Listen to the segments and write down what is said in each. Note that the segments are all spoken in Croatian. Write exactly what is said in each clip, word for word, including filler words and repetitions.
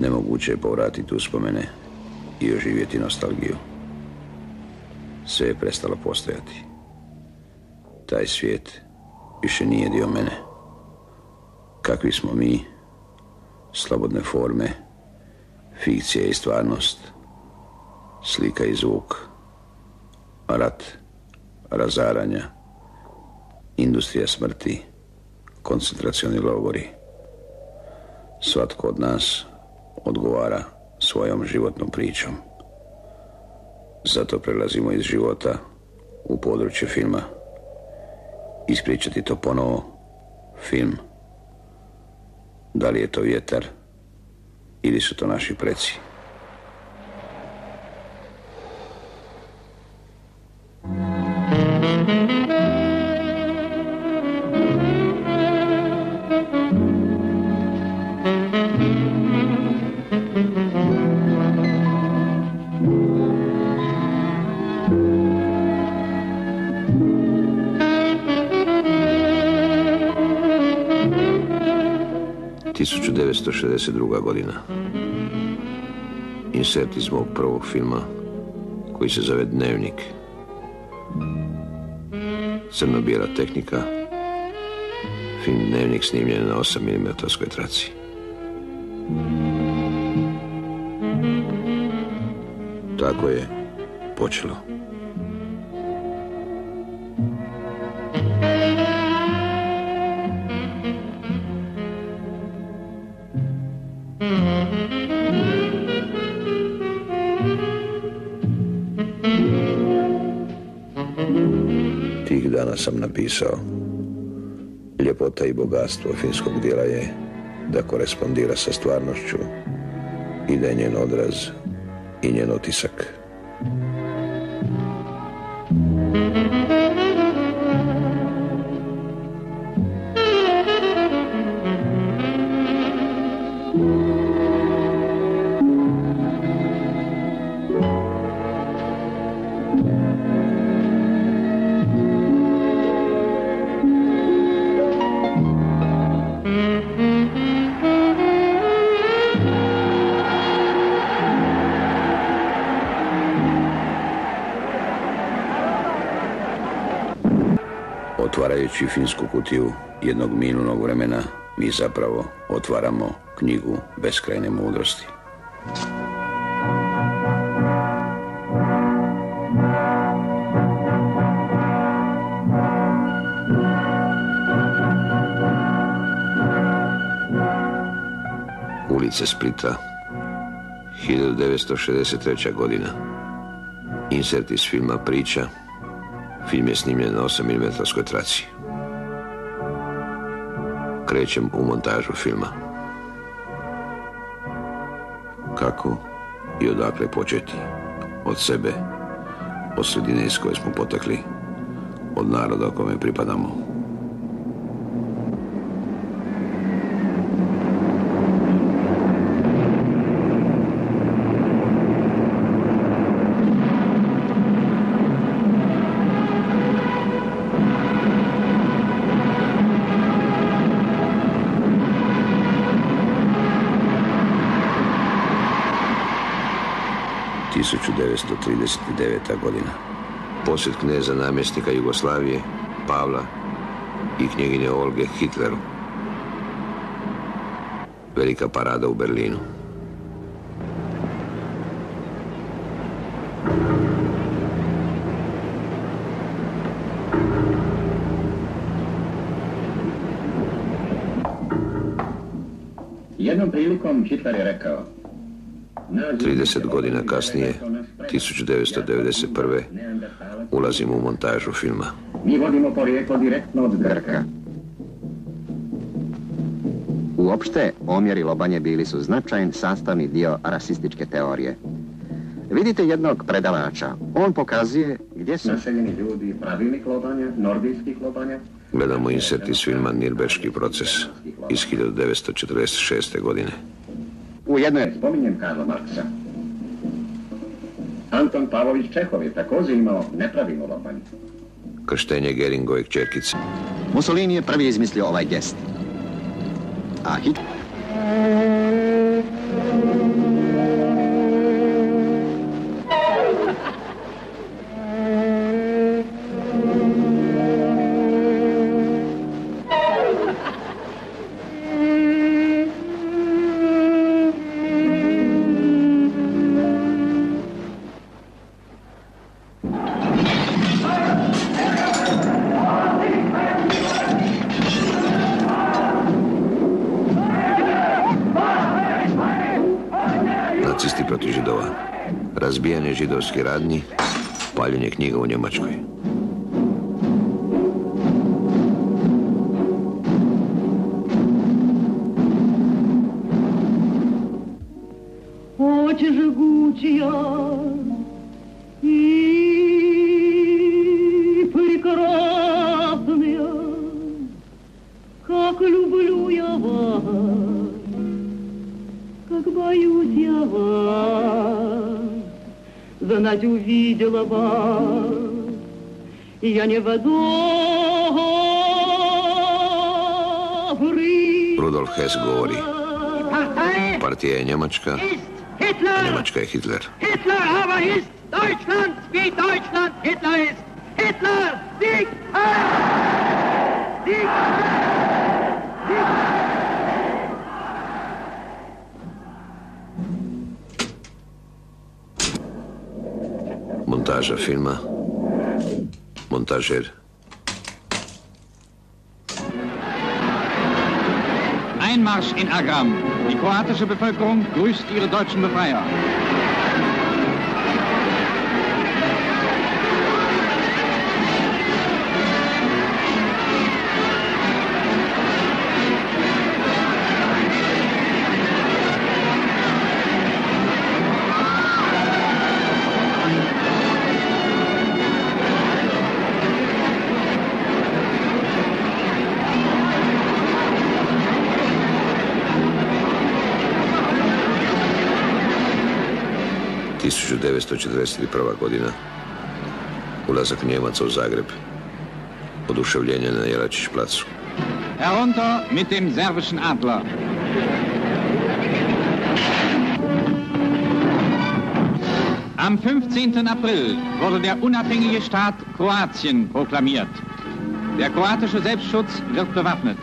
Nemoguće je povratiti uspomene i oživjeti nostalgiju. Sve je prestalo postojati. Taj svijet više nije dio mene. Kakvi smo mi, slobodne forme, fikcija i stvarnost, slika i zvuk, rat, razaranja, industrija smrti, koncentracioni logori. Svatko od nas odgovara svojom životnom pričom. Zato prelazimo iz života u područje filma. Ispričati to ponovo, film. Da li je to vjetar ili su to naši preci? tisuću devetsto šezdeset druga. godina. Insert iz mog prvog filma koji se zove Dnevnik. Crno-bijela tehnika. Film Dnevnik snimljen na osam milimetara traci. Tako je počelo. Tih dana sam napisao: ljepota i bogatstvo finskog djela je da korespondira sa stvarnošću i da je njen odraz i njen otisak. Otvarajući finsku kutiju jednog minulog vremena, mi zapravo otvaramo knjigu beskrajne mudrosti. Ulice Splita, hiljadu devetsto šezdeset treća. godina. Insert iz filma Priča. Film je snimljen na osam milimetara traci. Krećem u montažu filma. Kako i odakle početi? Od sebe, od sredine iz koje smo potekli, od naroda kome pripadamo. tisuću devetsto trideset deveta. godina. Posjet kneza namjesnika Jugoslavije, Pavla i knjeginje Olge Hitleru. Velika parada u Berlinu. Jednom prilikom Hitler je rekao: trideset godina kasnije, tisuću devetsto devedeset prve. ulazim u montažu filma. Mi vodimo porijeklo direktno od Grka. Uopšte, omjeri lobanje bili su značajan sastavni dio rasističke teorije. Vidite jednog predavača. On pokazuje gdje su naseljeni ljudi pravilnih lobanja, nordijskih lobanja. Gledamo insert iz filma Nirnberški proces iz hiljadu devetsto četrdeset šeste. godine. U jednoj... Spominjem Karla Marksa. Anton Pavlović Čehov je također imao nepravilno lobanje. Krštenje Geringove kćerkice. Mussolini je prvi izmislio ovaj gest. A Hitler... razbijanje židovskih radnji, paljenje knjiga u Njemačkoj. Очи жгучие и прекрасные, как люблю я вас, как боюсь я вас, знать увидела вас, я не добрый. Rudolf Hess govori, partija je Njemačka, a Njemačka je Hitler. Hitler aber ist Deutschland, wie Deutschland Hitler ist. Hitler, Sieg Heil! Sieg Heil! Sieg Heil! Montaža filma, montažer Einmarsch in Agram. Die kroatische Bevölkerung grüßt ihre deutschen Befreier. tisuću devetsto četrdeset prva. godina. Ulazak Njemaca u Zagreb. Oduševljenje na Jelačić placu. Herunter mit dem serbischen Adler. Am fünfzehnten April wurde der unabhängige Staat Kroatien proklamiert. Der kroatische Selbstschutz wird bewaffnet.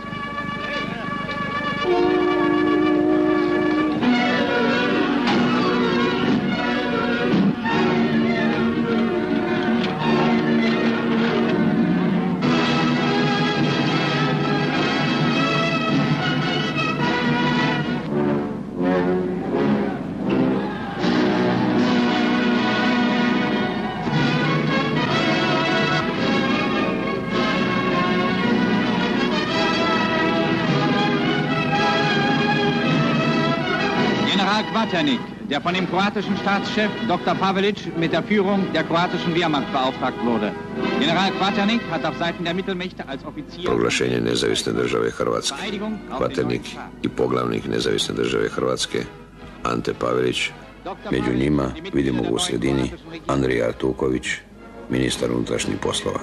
Kvaternik, der von dem kroatischen Staatschef Doktor Pavelić mit der Führung der kroatischen Wehrmacht beauftragt wurde. General Kvaternik hat auf Seiten der Mittelmächte als Offizier... Proglašenje nezavisne države Hrvatske. Kvaternik i poglavnik nezavisne države Hrvatske, Ante Pavelić. Među njima vidimo u sredini Andrija Artuković, ministar unutrašnjih poslova.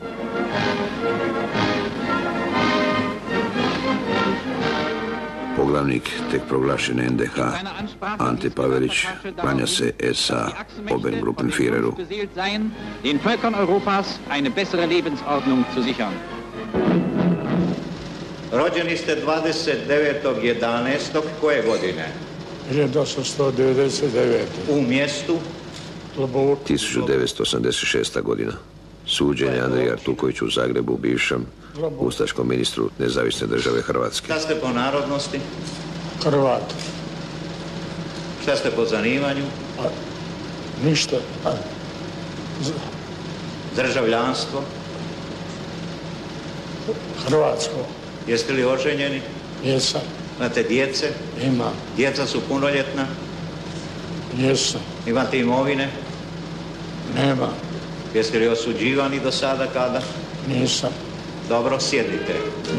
Poglavnik tek proglašene N D H, Ante Pavelić, klanja se S A Obergruppenführeru. Den Völkern Europas eine bessere Lebensordnung zu sichern. Rođeni ste dvadeset devetog jedanaestog koje godine? hiljadu osamsto devedeset devete. U mjestu? tisuću devetsto osamdeset šesta. godina. Suđenje Andrija Artukoviću u Zagrebu, bivšem ustaškom ministru nezavisne države Hrvatske. Šta ste po narodnosti? Hrvat. Šta ste po zanimanju? A, ništa. A, z... Državljanstvo? Hrvatsko. Jeste li oženjeni? Jesam. Imate djece? Imam. Djeca su punoljetna? Jesam. Imate imovine? Nema. Jeste li osuđivani do sada kada? Nisam. Dobro, sjedite.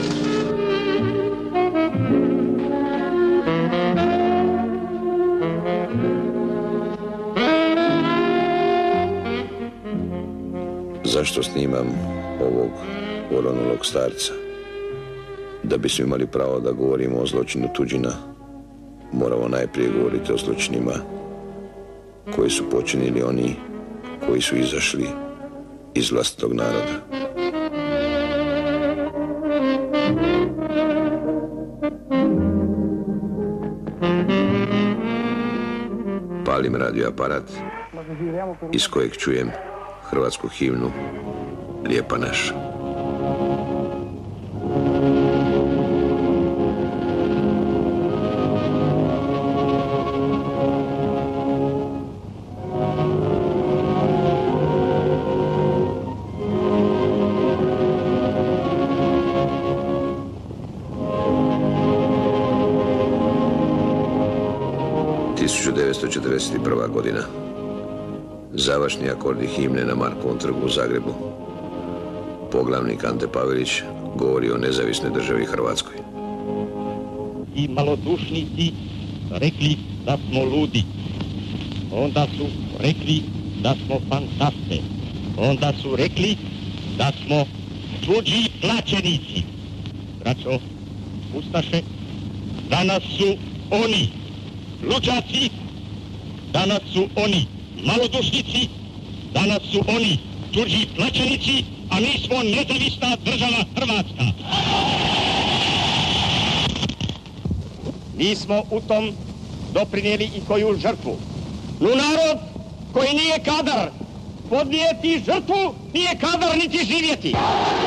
Zašto snimam ovog oronulog starca? Da bismo imali pravo da govorimo o zločinu tuđina, moramo najprije govoriti o zločinima koji su počinili oni koji su izašli iz vlastitog naroda. Palim radioaparat iz kojeg čujem hrvatsku himnu Lijepa naša. tisuću devetsto četrdeset prva. godina. Završni akordi himne na Markovom trgu u Zagrebu. Poglavnik Ante Pavelić govori o nezavisnoj državi Hrvatskoj. I malodušnici rekli da smo ludi. Onda su rekli da smo fantaste. Onda su rekli da smo tuđi plaćenici. Braćo, ustaše, danas su oni luđaci, danas su oni malodušnici, danas su oni tuđi plaćenici, a mi smo nezavisna država Hrvatska. Mi smo u tom doprinijeli i koju žrtvu. No narod koji nije kadar podnijeti žrtvu, nije kadar niti živjeti.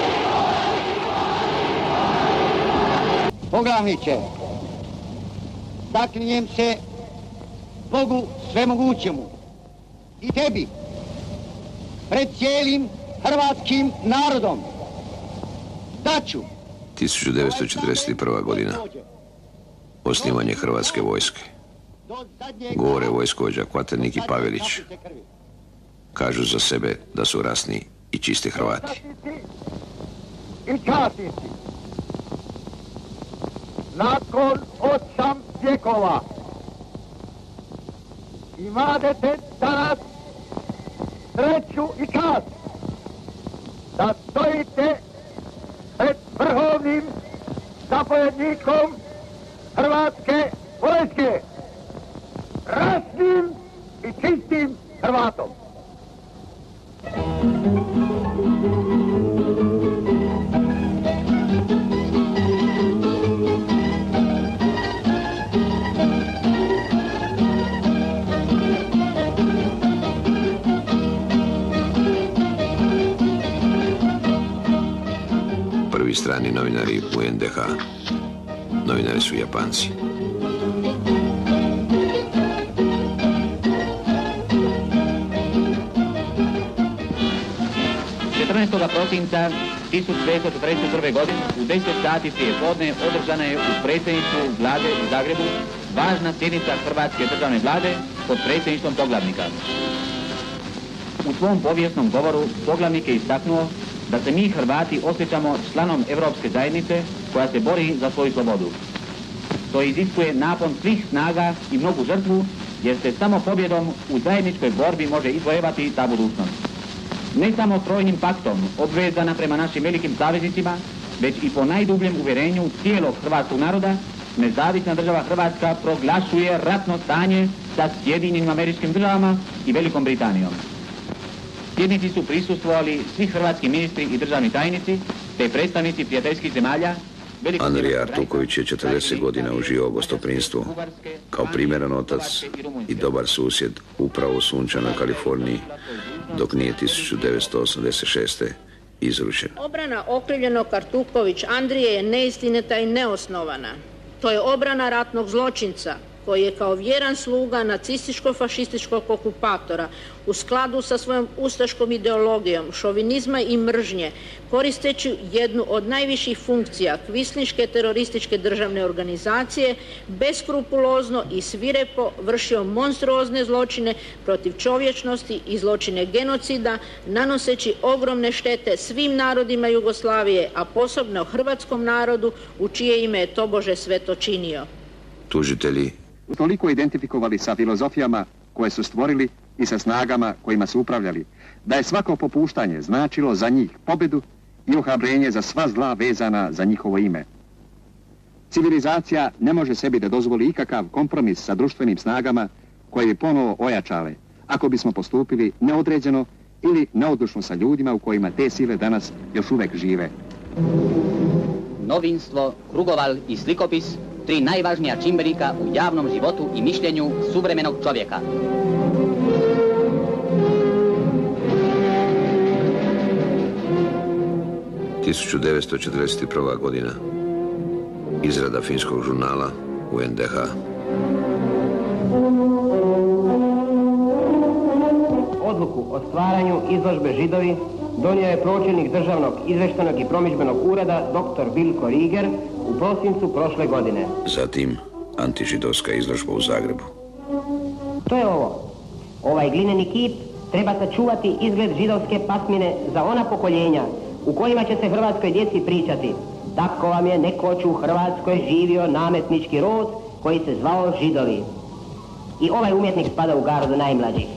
Poglavniče, zaklinjem se Bogu svemogućemu i tebi pred cijelim hrvatskim narodom da ću tisuću devetsto četrdeset prva. godina. Osnivanje Hrvatske vojske. Govore vojskovođa Kvaternik i Pavelić. Kažu za sebe da su rasni i čisti Hrvati. I časnici, nakon osam vjekova imate danas sreću i čast da stojite pred vrhovnim zapovjednikom Hrvatske vojske, rasnim i čistim Hrvatom. Prvi strani novinari u en de ha. Novinari su Japanci. četrnaestog prosinca tisuću devetsto četrdeset prve. godine u deset sati prije podne održana je u predsjedništvu vlade u Zagrebu važna sjednica Hrvatske državne vlade pod predsjedništvom poglavnika. U svom povijesnom govoru poglavnik je istaknuo da se mi Hrvati osjećamo članom Europske zajednice koja se bori za svoju slobodu. To iziskuje napon svih snaga i mnogu žrtvu, jer se samo pobjedom u zajedničkoj borbi može izvojevati ta budućnost. Ne samo trojnim paktom obvezana prema našim velikim saveznicima, već i po najdubljem uvjerenju cijelog hrvatskog naroda, nezavisna država Hrvatska proglašuje ratno stanje sa Sjedinjenim Američkim Državama i Velikom Britanijom. Sjednici su prisustvovali svi hrvatski ministri i državni tajnici, te predstavnici prijateljskih zemalja. Andrija Artuković je četrdeset godina uživao gostoprinstvo kao primjeran otac i dobar susjed upravo u sunčanoj Kaliforniji, dok nije tisuću devetsto osamdeset šeste. izručen. Obrana okrivljenog Artuković Andrije je neistinita i neosnovana. To je obrana ratnog zločinca koji je kao vjeran sluga nacističko-fašističkog okupatora u skladu sa svojom ustaškom ideologijom, šovinizma i mržnje, koristeći jednu od najviših funkcija kvislinške terorističke državne organizacije, beskrupulozno i svirepo vršio monstruozne zločine protiv čovječnosti i zločine genocida, nanoseći ogromne štete svim narodima Jugoslavije, a posebno hrvatskom narodu u čije ime je tobože sve to činio. Tužitelji toliko identifikovali sa filozofijama koje su stvorili i sa snagama kojima su upravljali, da je svako popuštanje značilo za njih pobedu i ohrabrenje za sva zla vezana za njihovo ime. Civilizacija ne može sebi da dozvoli ikakav kompromis sa društvenim snagama koje bi ponovo ojačale, ako bismo postupili neodređeno ili neodlučno sa ljudima u kojima te sile danas još uvek žive. Novinstvo, krugoval i slikopis, tri najvažnija čimbenika u javnom životu i mišljenju suvremenog čovjeka. tisuću devetsto četrdeset prva. godina. Izrada finskog žurnala u en de ha. Odluku o stvaranju izložbe Židovi donio je pročelnik državnog izvještajnog i promidžbenog ureda doktor Vilko Riger u prosincu prošle godine. Zatim antižidovska izložba u Zagrebu. Što je ovo? Ovaj glineni kip treba sačuvati izgled židovske pasmine za ona pokoljenja u kojima će se hrvatskoj djeci pričati. Tako vam je nekoć u Hrvatskoj živio nametnički rod koji se zvao Židovi. I ovaj umjetnik spada u gardu najmlađih.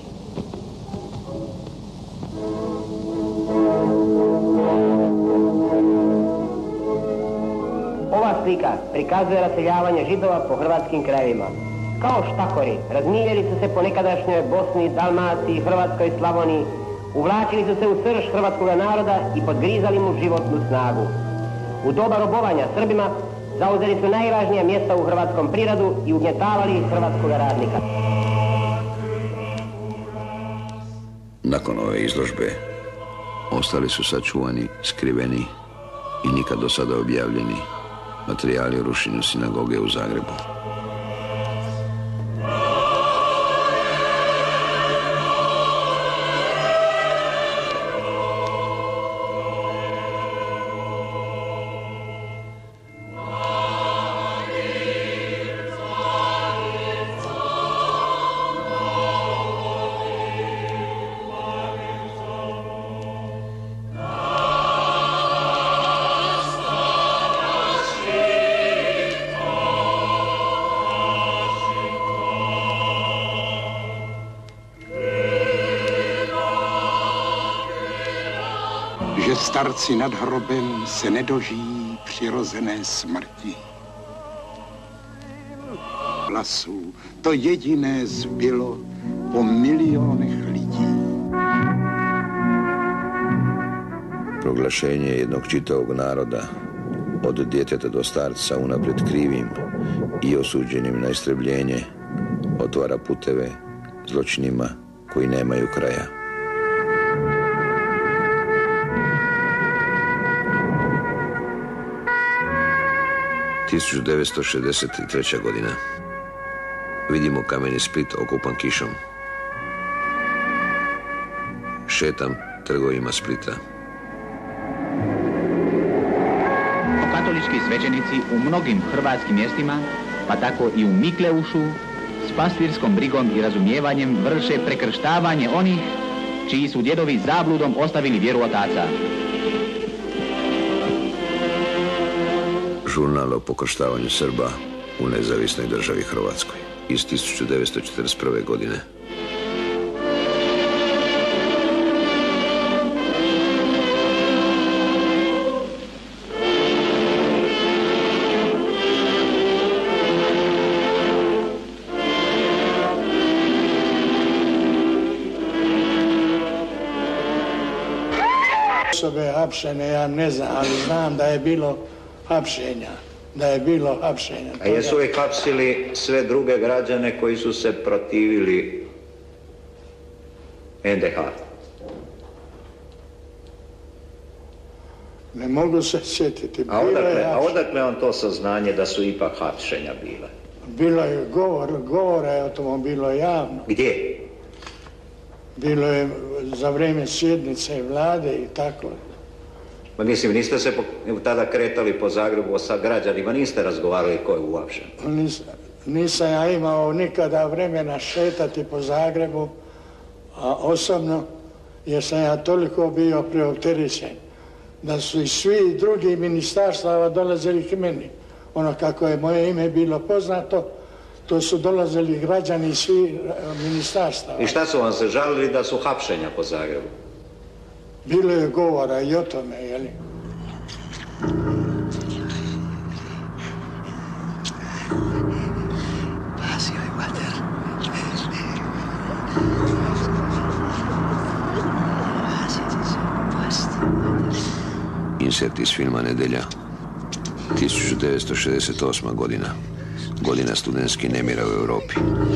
Ova slika prikazuje raseljavanje Židova po hrvatskim krajevima. Kao štakori, razmiljeli su se po nekadašnjoj Bosni, Dalmaciji, Hrvatskoj, Slavoniji, uvlačili su se u srž hrvatskog naroda i podgrizali mu životnu snagu. U doba robovanja Srbima zauzeli su najvažnija mjesta u hrvatskom prirodu i ugnjetavali hrvatskog radnika. Nakon ove izložbe ostali su sačuvani, skriveni i nikad do sada objavljeni materijali o rušenju sinagoge u Zagrebu. Že starci nad hrobem se nedožijí přirozené smrti. Hlasů to jediné zbylo po milionech lidí. Proglašenje jednog čitavog naroda, od djeteta do starca unaprijed krivim i osuđenim na istrebljenje, otvara puteve zločinima koji nemaju kraja. tisuću devetsto šezdeset treća. godina. Vidimo kameni Split okupan kišom. Šetam trgovima Splita. Katolički svećenici u mnogim hrvatskim mjestima, pa tako i u Mikleušu, s pastirskom brigom i razumijevanjem vrše prekrštavanje onih čiji su djedovi zabludom ostavili vjeru otaca. Žurnal o pokrštavanju Srba u nezavisnoj državi Hrvatskoj iz tisuću devetsto četrdeset prve. godine. Osobe hapšene ja ne znam, ali znam da je bilo hapšenja, da je bilo hapšenja. A jesu li hapsili sve druge građane koji su se protivili en de ha? Ne mogu se sjetiti. A odakle, a odakle on to saznanje da su ipak hapšenja bile? Bilo je govor, govora je o tom bilo javno. Gdje? Bilo je za vrijeme sjednice vlade i tako. Ma mislim, niste se tada kretali po Zagrebu sa građanima, niste razgovarali ko je uhapšen? Nis, nisam ja imao nikada vremena šetati po Zagrebu, a osobno, jer sam ja toliko bio preopterećen, da su i svi drugi ministarstava dolazili k meni. Ono kako je moje ime bilo poznato, to su dolazili građani i svi ministarstava. I šta su vam se žalili da su hapšenja po Zagrebu? Bilo je govora i o tome, jeli? Insert iz filma Nedelja, tisuću devetsto šezdeset osma. godina. Godina studentskih nemira u Europi.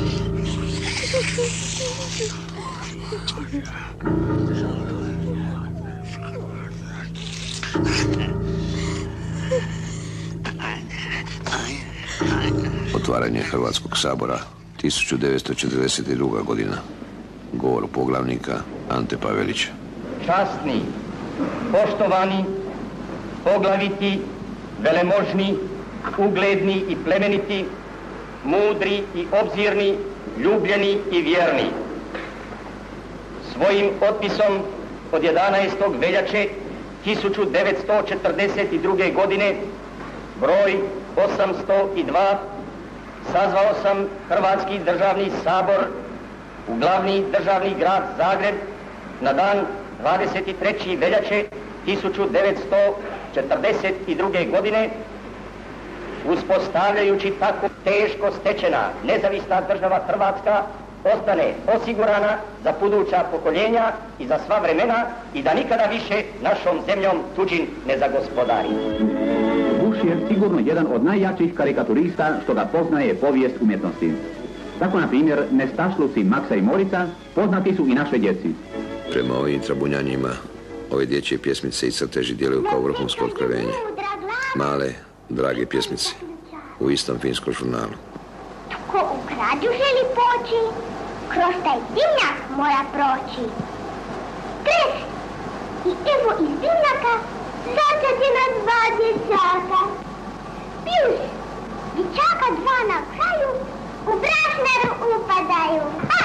Otvaranje Hrvatskog sabora, tisuću devetsto četrdeset druga. godina. Govor poglavnika Ante Pavelića. Časni, poštovani, poglaviti, velemožni, ugledni i plemeniti, mudri i obzirni, ljubljeni i vjerni, svojim potpisom od jedanaestog veljače tisuću devetsto četrdeset druge. godine, broj osamsto dva, sazvao sam Hrvatski državni sabor u glavni državni grad Zagreb na dan dvadeset trećeg veljače tisuću devetsto četrdeset druge. godine, uspostavljajući tako teško stečena nezavisna država Hrvatska ostane osigurana za buduća pokoljenja i za sva vremena i da nikada više našom zemljom tuđin ne zagospodari. Buš je sigurno jedan od najjačih karikaturista što ga poznaje povijest umjetnosti. Tako, na primjer, nestašluci Maksa i Morica poznati su i našoj djeci. Prema ovim trabunjanjima, ove dječje pjesmice i crteži djeluju kao vrhunsko otkrivenje. Male, drage pjesmice u istom finskom žurnalu. Tko u krađu želi poći, kroz taj dimnjak mora proći. Tres! I evo iz dimnjaka začati na dva dječaka. Pijus! Dječaka dva na kraju u brašnaru upadaju.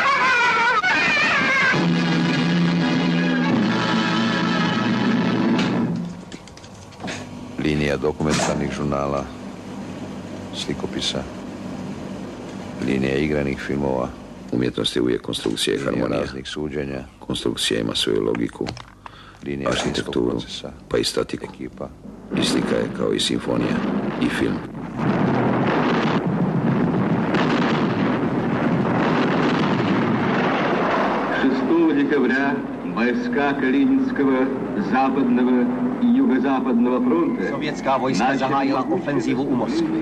Linija dokumentarnih žurnala, slikopisa, linija igranih filmova. Umjetnost je uvijek konstrukcija i harmonija. Raznih suđenja. Konstrukcija ima svoju logiku, linija arhitekturu, procesa, pa i statiku. Ekipa. I slika je kao i simfonija i film. шестого декабря войска Калининского, Западного и Юго-Западного фронта Советская войска заhájila ofenzívu u Moskvy.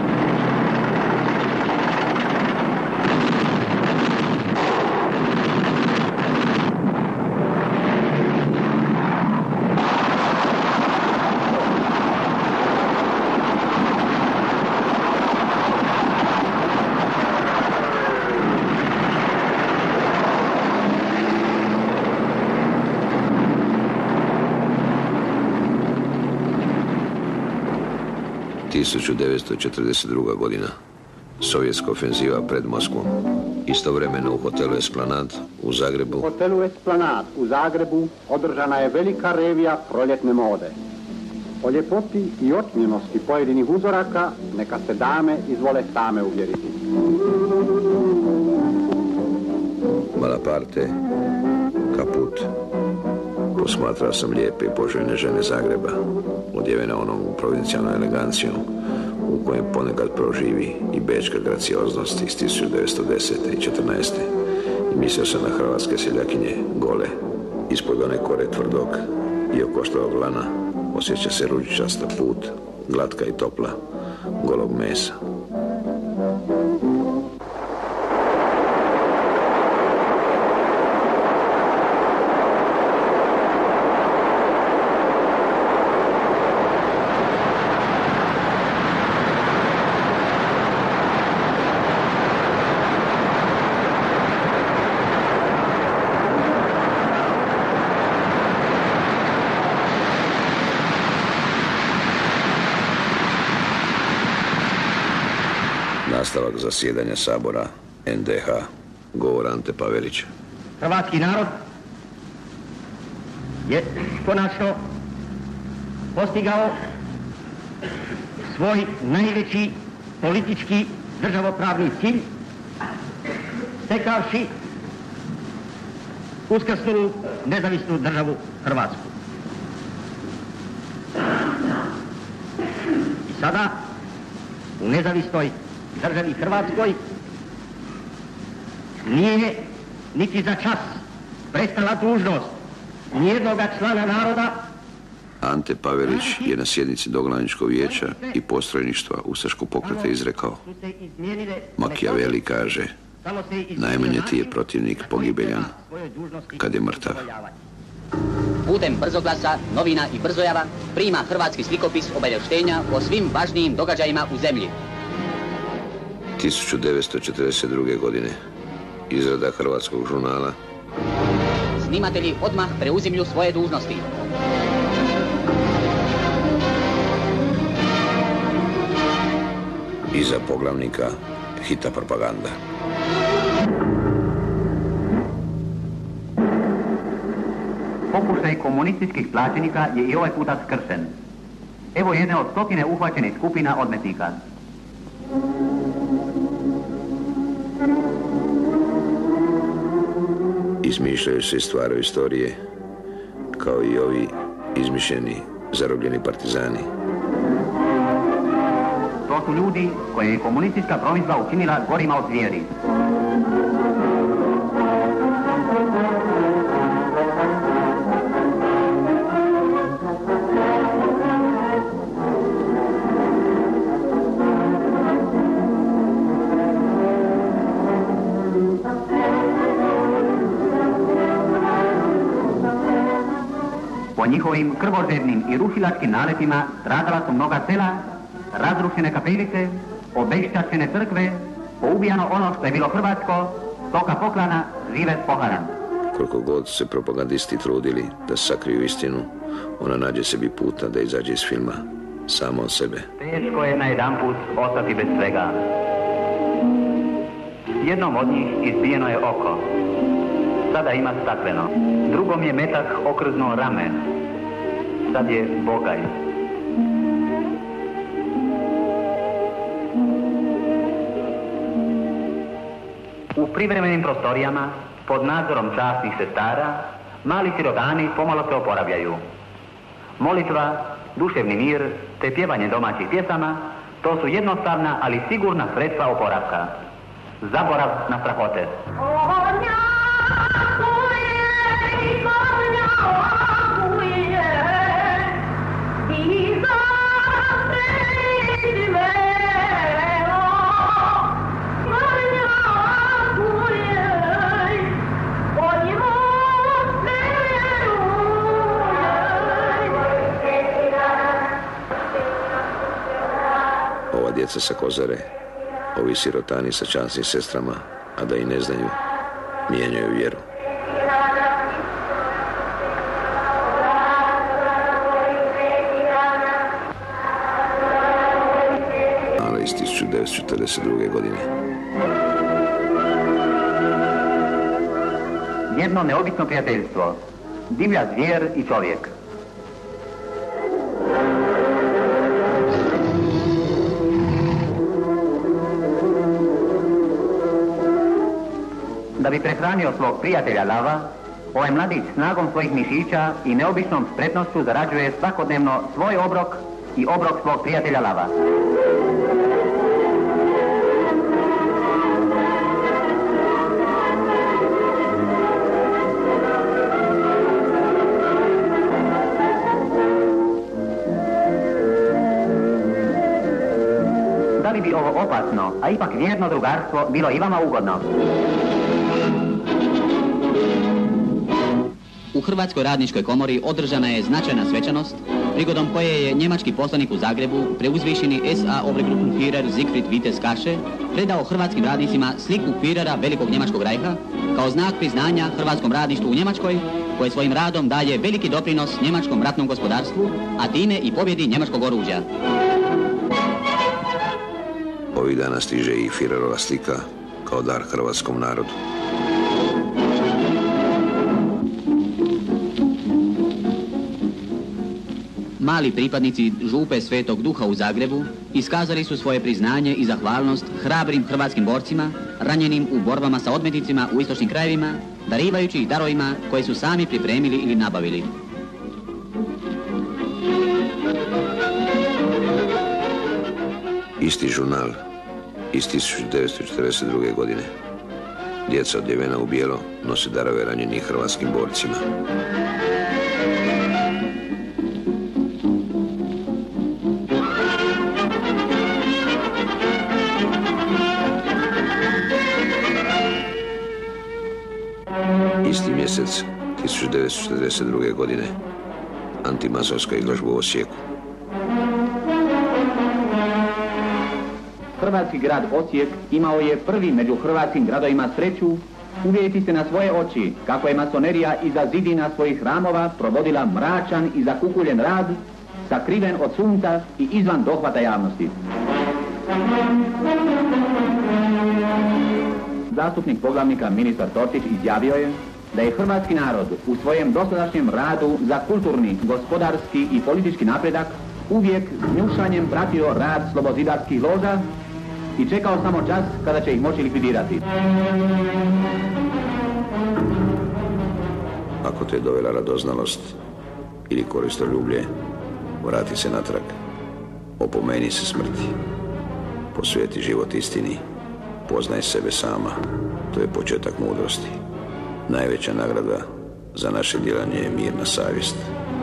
tisuću devetsto četrdeset druga. godina. Sovjetska ofenziva pred Moskvom. Istovremeno u hotelu Esplanad u Zagrebu. U hotelu Esplanad u Zagrebu održana je velika revija proljetne mode. O ljepoti i otmjenosti pojedinih uzoraka neka se dame izvole same uvjeriti. Malaparte, kaput. Posmatrao sam lijepe i poželjne žene Zagreba, odjevene onom provincijalnom elegancijom u kojem ponekad proživi i bečka gracioznost iz tisuću devetsto desete i četrnaeste. I mislio sam na hrvatske seljakinje, gole, ispod one kore tvrdog i okoštavog lana osjeća se ružičasta put, glatka i topla, golog mesa. Nastavak zasjedanja Sabora en de ha, govor Ante Pavelića. Hrvatski narod je konačno postigao svoj najveći politički državopravni cilj, stekavši uskrsnulu nezavisnu državu Hrvatsku. I sada u nezavisnoj državi Hrvatskoj nije niti za čas prestala dužnost nijednoga člana naroda. Ante Pavelić je na sjednici Doglaničkog vijeća i postrojništva ustaškog pokreta izrekao: Machiavelli kaže, najmanje ti je protivnik pogibeljan kad je mrtav. Putem brzoglasa, novina i brzojava prima hrvatski slikopis obavještenja o svim važnijim događajima u zemlji. tisuću devetsto četrdeset druge. godine. Izrada hrvatskog žurnala. Snimatelji odmah preuzimlju svoje dužnosti. Iza poglavnika hita propaganda. Pokušaj komunističkih plaćenika je i ovaj puta skršen. Evo jedne od stotine uhvaćenih skupina odmetnika. Izmišljaju se i stvaraju istorije, kao i ovi izmišljeni, zarobljeni partizani. To su ljudi koje je komunistička promidžba učinila gorima od zvijeri. Po njihovim krvožednim i rušilačkim naletima stradala su mnoga sela, razrušene kapelice, obešćačene crkve, poubijano ono što je bilo hrvatsko, stoka poklana, žive poharan. Koliko god se propagandisti trudili da sakriju istinu, ona nađe sebi puta da izađe iz filma, samo od sebe. Teško je najedanput ostati bez svega. Jednom od njih izbijeno je oko. Sada ima stakleno. Drugom je metak okrznuo rame. Sad je bogaj. U privremenim prostorijama, pod nadzorom časnih sestara, mali sirotani pomalo se oporavljaju. Molitva, duševni mir, te pjevanje domaćih pjesama, to su jednostavna, ali sigurna sredstva oporavka. Zaborav na strahote. Ova djeca sa Kozare, ovi sirotani sa časnim sestrama, a da i ne znaju, mijenjaju vjeru. Ali iz tisuću devetsto četrdeset druge. godine. Jedno neobično prijateljstvo. Divlja zvijer i čovjek. Da bi prehranio svog prijatelja lava, ovaj mladić snagom svojih mišića i neobičnom spretnošću zarađuje svakodnevno svoj obrok i obrok svog prijatelja lava. Da li bi ovo opasno, a ipak vjerno drugarstvo bilo i vama ugodno? U Hrvatskoj radničkoj komori održana je značajna svečanost, prigodom koje je njemački poslanik u Zagrebu, preuzvišeni S A Obergruppenführer Siegfried Vitez Kaše, predao hrvatskim radnicima sliku Führera Velikog njemačkog rajha kao znak priznanja hrvatskom radništvu u Njemačkoj, koje svojim radom daje veliki doprinos njemačkom ratnom gospodarstvu, a time i pobjedi njemačkog oružja. Ovih dana stiže i Führerova slika kao dar hrvatskom narodu. Mali pripadnici župe Svetog Duha u Zagrebu iskazali su svoje priznanje i zahvalnost hrabrim hrvatskim borcima, ranjenim u borbama sa odmetnicima u istočnim krajevima, darivajući ih darovima koje su sami pripremili ili nabavili. Isti žurnal iz tisuću devetsto četrdeset druge. godine. Djeca odjevena u bijelo nose darove ranjenih hrvatskim borcima. Isti mjesec tisuću devetsto četrdeset druge. godine. Antimazovska izložba u Osijeku. Hrvatski grad Osijek imao je prvi među hrvatskim gradovima sreću uvjeriti se na svoje oči kako je masonerija iza zidina svojih hramova provodila mračan i zakukuljen rad, sakriven od sunca i izvan dohvata javnosti. zastupnik poglavnika ministar Tortić izjavio je da je hrvatski narod u svojem dosadašnjem radu za kulturni, gospodarski i politički napredak uvijek s njušanjem pratio rad slobozidarskih loža i čekao samo čas kada će ih moći likvidirati. Ako te je dovela radoznalost ili koristoljublje, vrati se natrag. Opomeni se smrti. Posvijeti život istini. Poznaj sebe sama. To je početak mudrosti. Najveća nagrada za naše djelanje je mirna savjest.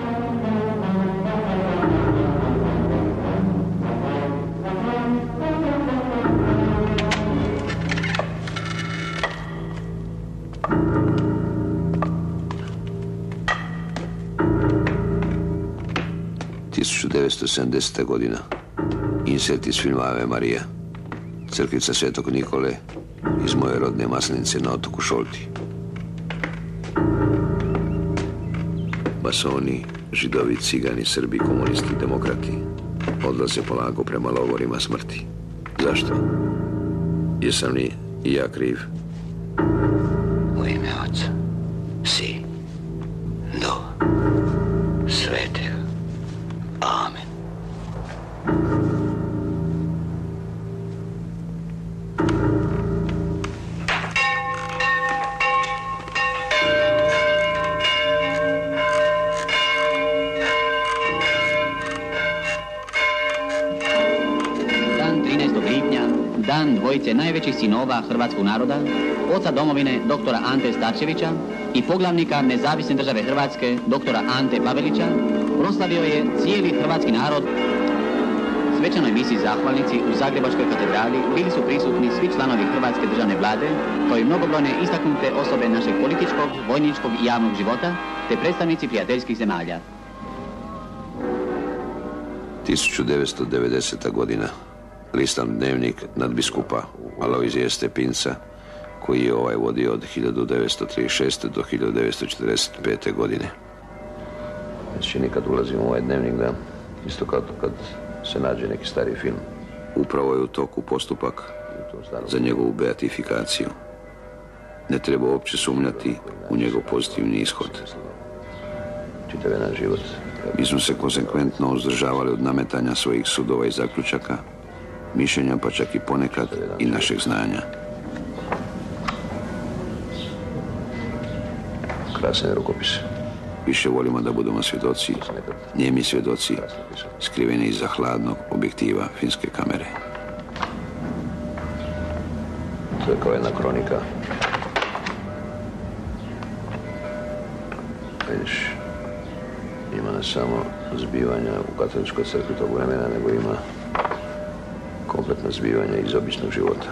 tisuću devetsto sedamdeseta. godina. Insert iz filma Ave Marija. Crkvica Svetog Nikole iz moje rodne Maslenice na otoku Šolti. Masoni, židovi, cigani, Srbi, komunisti, demokrati odlaze polako prema logorima smrti. Zašto? Jesam li i ja kriv? U ime Oca, Sin, Duha, Svetega. Amen. Dan trinaestog lipnja, dan dvojice najvećih sinova hrvatskog naroda, oca domovine doktora Ante Starčevića i poglavnika Nezavisne države Hrvatske doktora Ante Pavelića, proslavio je cijeli hrvatski narod. Svečanoj misiji zahvalnici u Zagrebačkoj katedrali bili su prisutni svi članovi Hrvatske državne vlade, kao i mnogobrojne istaknute osobe našeg političkog, vojničkog i javnog života, te predstavnici prijateljskih zemalja. tisuću devetsto devedeseta. godina. Listam dnevnik nadbiskupa Alojzija Stepinca, koji je ovaj vodio od hiljadu devetsto trideset šeste. do hiljadu devetsto četrdeset pete. godine. Znači, nikad ulazim u ovaj dnevnik, da, isto kao to kad se nađe neki stari film. Upravo je u toku postupak za njegovu beatifikaciju. Ne treba uopće sumnjati u njegov pozitivni ishod. Čitav jedan život. Mi smo se konsekventno uzdržavali od nametanja svojih sudova i zaključaka, mišljenja, pa čak i ponekad i našeg znanja. Krasne rukopise. Više volimo da budemo svjedoci, njemi svjedoci, skriveni iza hladnog objektiva finske kamere. To je kao jedna kronika. Vidiš, ima ne samo zbivanja u katoličkoj crkvi tog vremena, nego ima kompletno zbivanja iz običnog života.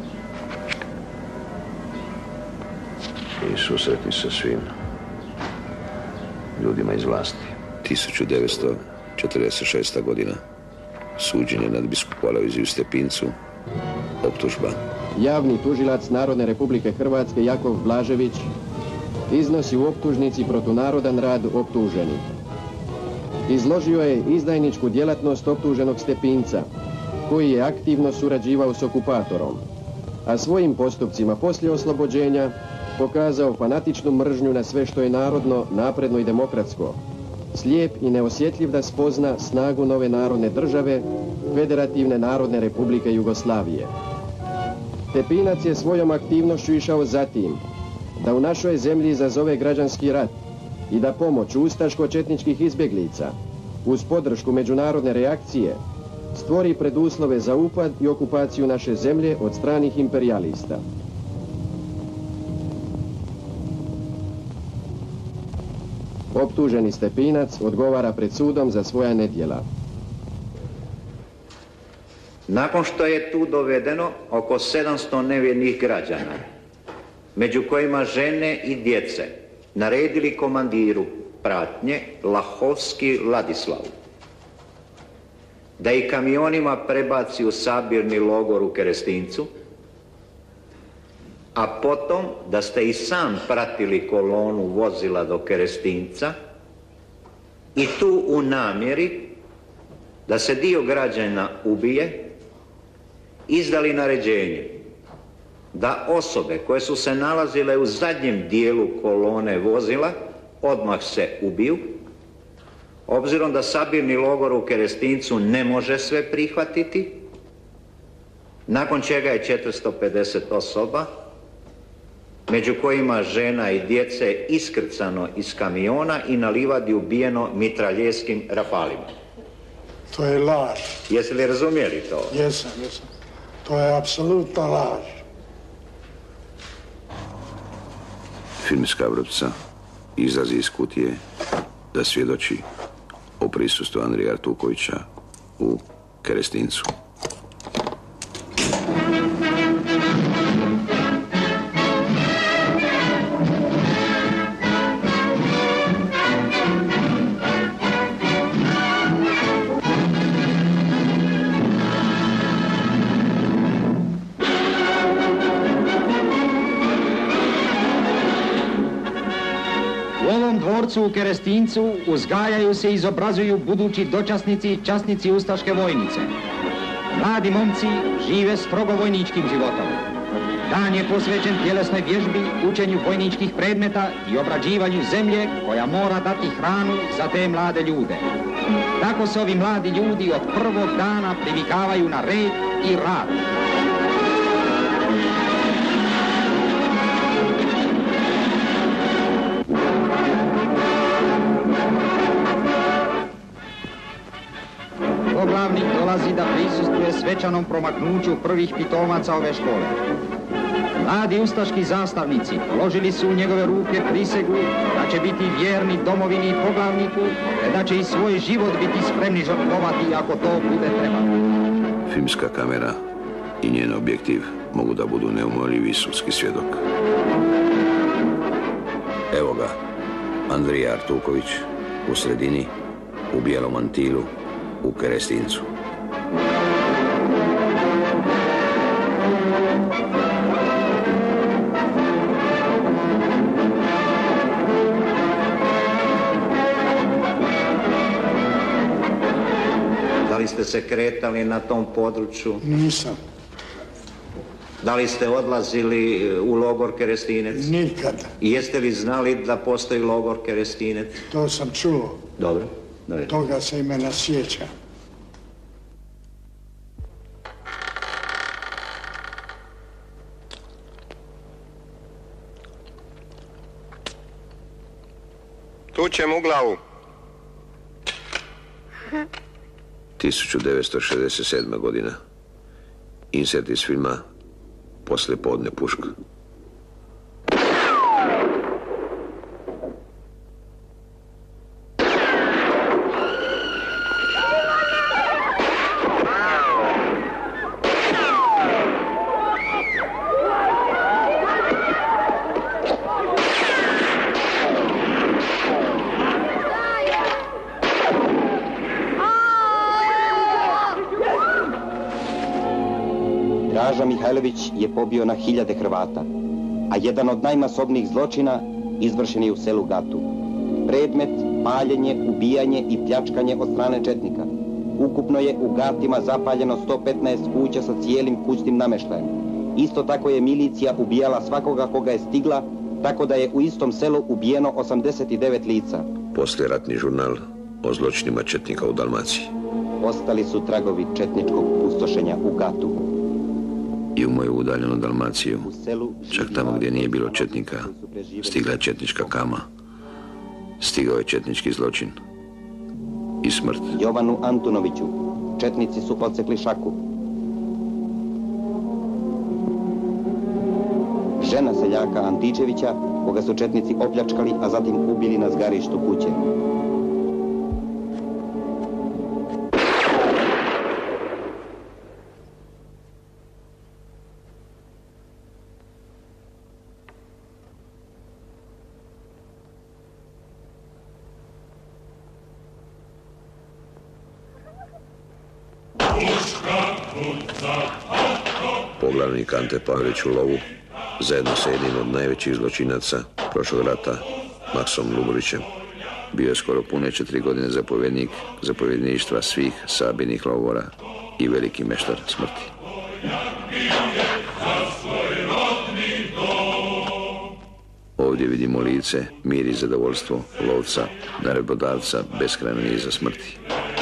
I susreti sa svim ljudima iz vlasti. tisuću devetsto četrdeset šesta. godina. Suđenje nadbiskupu Alojziju Stepincu. Optužba. Javni tužilac Narodne Republike Hrvatske Jakov Blažević iznosi u optužnici protunarodan rad optuženih. Izložio je izdajničku djelatnost optuženog Stepinca, koji je aktivno surađivao s okupatorom, a svojim postupcima poslije oslobođenja pokazao fanatičnu mržnju na sve što je narodno, napredno i demokratsko, slijep i neosjetljiv da spozna snagu nove narodne države, Federativne Narodne Republike Jugoslavije. Stepinac je svojom aktivnošću išao za tim da u našoj zemlji izazove građanski rat i da pomoć ustaško-četničkih izbjeglica uz podršku međunarodne reakcije stvori preduslove za upad i okupaciju naše zemlje od stranih imperijalista. Optuženi Stepinac odgovara pred sudom za svoja nedjela. Nakon što je tu dovedeno oko sedamsto nevjernih građana, među kojima žene i djece, naredili komandiru pratnje Lahovski Ladislavu da i kamionima prebaci u sabirni logor u Kerestincu, a potom da ste i sam pratili kolonu vozila do Kerestinca i tu u namjeri da se dio građana ubije, izdali naređenje da osobe koje su se nalazile u zadnjem dijelu kolone vozila odmah se ubiju, obzirom da sabirni logor u Kerestincu ne može sve prihvatiti, nakon čega je četiristo pedeset osoba, među kojima žena i djece, iskrcano iz kamiona i na livadi ubijeno mitraljeskim rafalima. To je laž. Jesi li razumjeli to? Jesam, jesam. To je apsolutna laž. Filmska vrpca izlazi iz kutije da svjedoči o prisustvu Andrije Artukovića u Kerestincu. U Kerestincu uzgajaju se i izobrazuju budući dočasnici i časnici ustaške vojnice. Mladi momci žive strogo vojničkim životom. Dan je posvećen tjelesnoj vježbi, učenju vojničkih predmeta i obrađivanju zemlje koja mora dati hranu za te mlade ljude. Tako se ovi mladi ljudi od prvog dana privikavaju na red i rad. Poglavnik dolazi da prisustuje svečanom promaknuću prvih pitomaca ove škole. Mladi ustaški zastavnici položili su u njegove ruke prisegu da će biti vjerni domovini i poglavniku, te da će i svoj život biti spremni žrtvovati ako to bude treba. Filmska kamera i njen objektiv mogu da budu neumoljivi sudski svjedok. Evo ga, Andrija Artuković u sredini, u bijelom mantilu, u Kerestincu. Da li ste se kretali na tom području? Nisam. Da li ste odlazili u logor Kerestinec? Nikada. I jeste li znali da postoji logor Kerestinec? To sam čuo. Dobro. Dobro. Toga se imena sjeća. Tučem u glavu. tisuću devetsto šezdeset sedma. godina. Insert iz filma Poslije podne puška. Draža Mihajlović je pobio na hiljade Hrvata, a jedan od najmasovnijih zločina izvršen je u selu Gatu. Predmet, paljenje, ubijanje i pljačkanje od strane četnika. Ukupno je u Gatima zapaljeno sto petnaest kuća sa cijelim kućnim namještajem. Isto tako je milicija ubijala svakoga koga je stigla, tako da je u istom selu ubijeno osamdeset devet lica. Poslijeratni žurnal o zločinima četnika u Dalmaciji. Ostali su tragovi četničkog pustošenja u Gatu. I u moju udaljenu Dalmaciju, čak tamo gdje nije bilo četnika, stigla je četnička kama. Stigao je četnički zločin i smrt. Jovanu Antunoviću, četnici su odsekli šaku. Žena seljaka Antičevića, koga su četnici opljačkali, a zatim ubili na zgarištu kuće. Poglavnik Ante Pavelić u lovu, zajedno sa jednim od najvećih zločinaca prošlog rata, Maksom Luburićem, bio je skoro pune četiri godine zapovjednik zapovjedništva svih sabirnih logora i veliki meštar smrti. Za svoj rod Ovdje vidimo lice, mir i zadovoljstvo lovca, naredbodavca beskrajno niza smrti.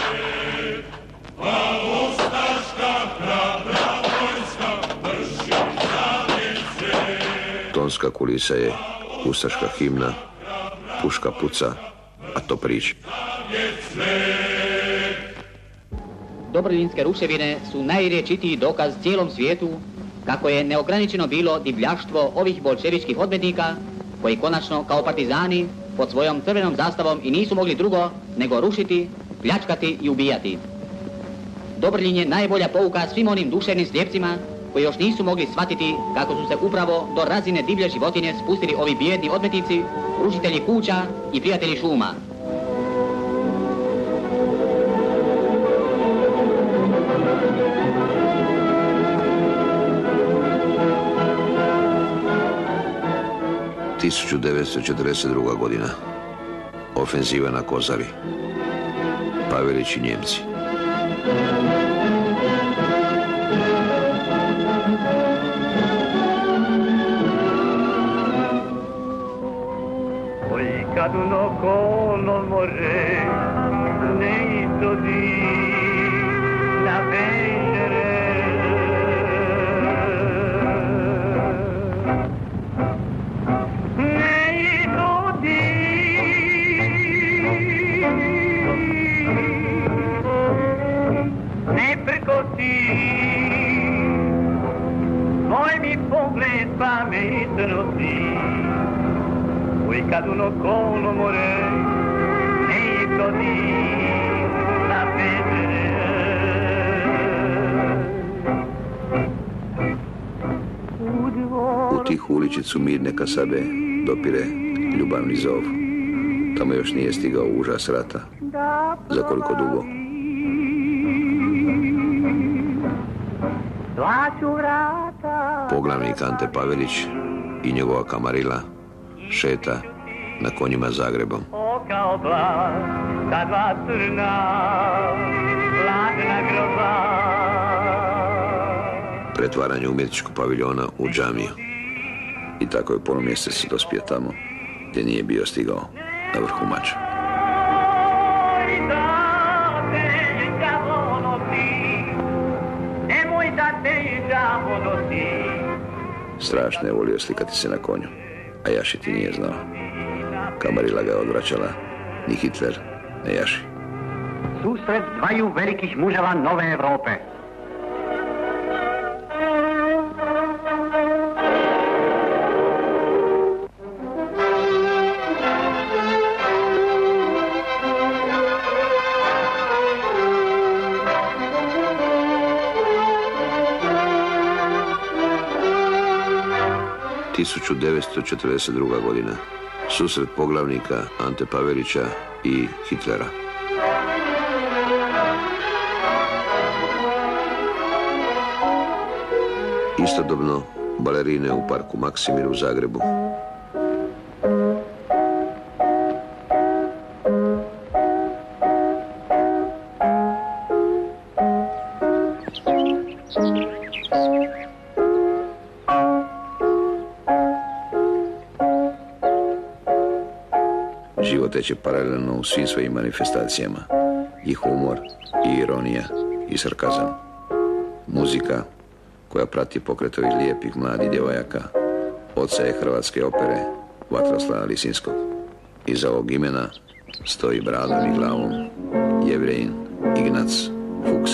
Tonska kulisa je ustaška himna, puška puca, a to priča. Dobrljinske ruševine su najriječitiji dokaz cijelom svijetu kako je neograničeno bilo divljaštvo ovih bolševičkih odmetnika koji konačno kao partizani pod svojom crvenom zastavom i nisu mogli drugo nego rušiti, pljačkati i ubijati. Dobrljin je najbolja pouka svim onim duševnim slijepcima koji još nisu mogli shvatiti kako su se upravo do razine divlje životinje spustili ovi bijedni odmetnici, rušitelji kuća i prijatelji šuma. tisuću devetsto četrdeset druga. godina. Ofenziva na Kozari. Pavelić i Njemci. Oj, kad uno kono more ne izodi na večere, moj mi pogled pametnosti, oj kad uno kono more ne izgodi na večere. U tihu uličicu mirne Kasabe dopire ljubavni zov. Tamo još nije stigao užas rata. Za koliko dugo? Poglavnik Ante Pavelić i njegova kamarila šeta na konjima Zagrebom. Kao blag, ta dva crna, ladna groba. Pretvaranje umjetničkog paviljona u džamiju. I tako je polumjesec dospio tamo gdje nije bio stigao na vrhu mača. Strašno je volio slikati se na konju, a Jaši ti nije znao. Kamarila ga je odvraćala, ni Hitler, ne Jaši. Susret dvaju velikih muževa nove Evrope. tisuću devetsto četrdeset druga. godina. Susret poglavnika Ante Pavelića i Hitlera. Istodobno balerine u parku Maksimir u Zagrebu. Život teče paralelno u svim svojim manifestacijama. I humor, i ironija, i sarkazam. Muzika koja prati pokret ovih lijepih mladih djevojaka, oca je hrvatske opere Vatroslava Lisinskog. Iza ovog imena stoji bradom i glavom Jevrejin Ignac Fuchs.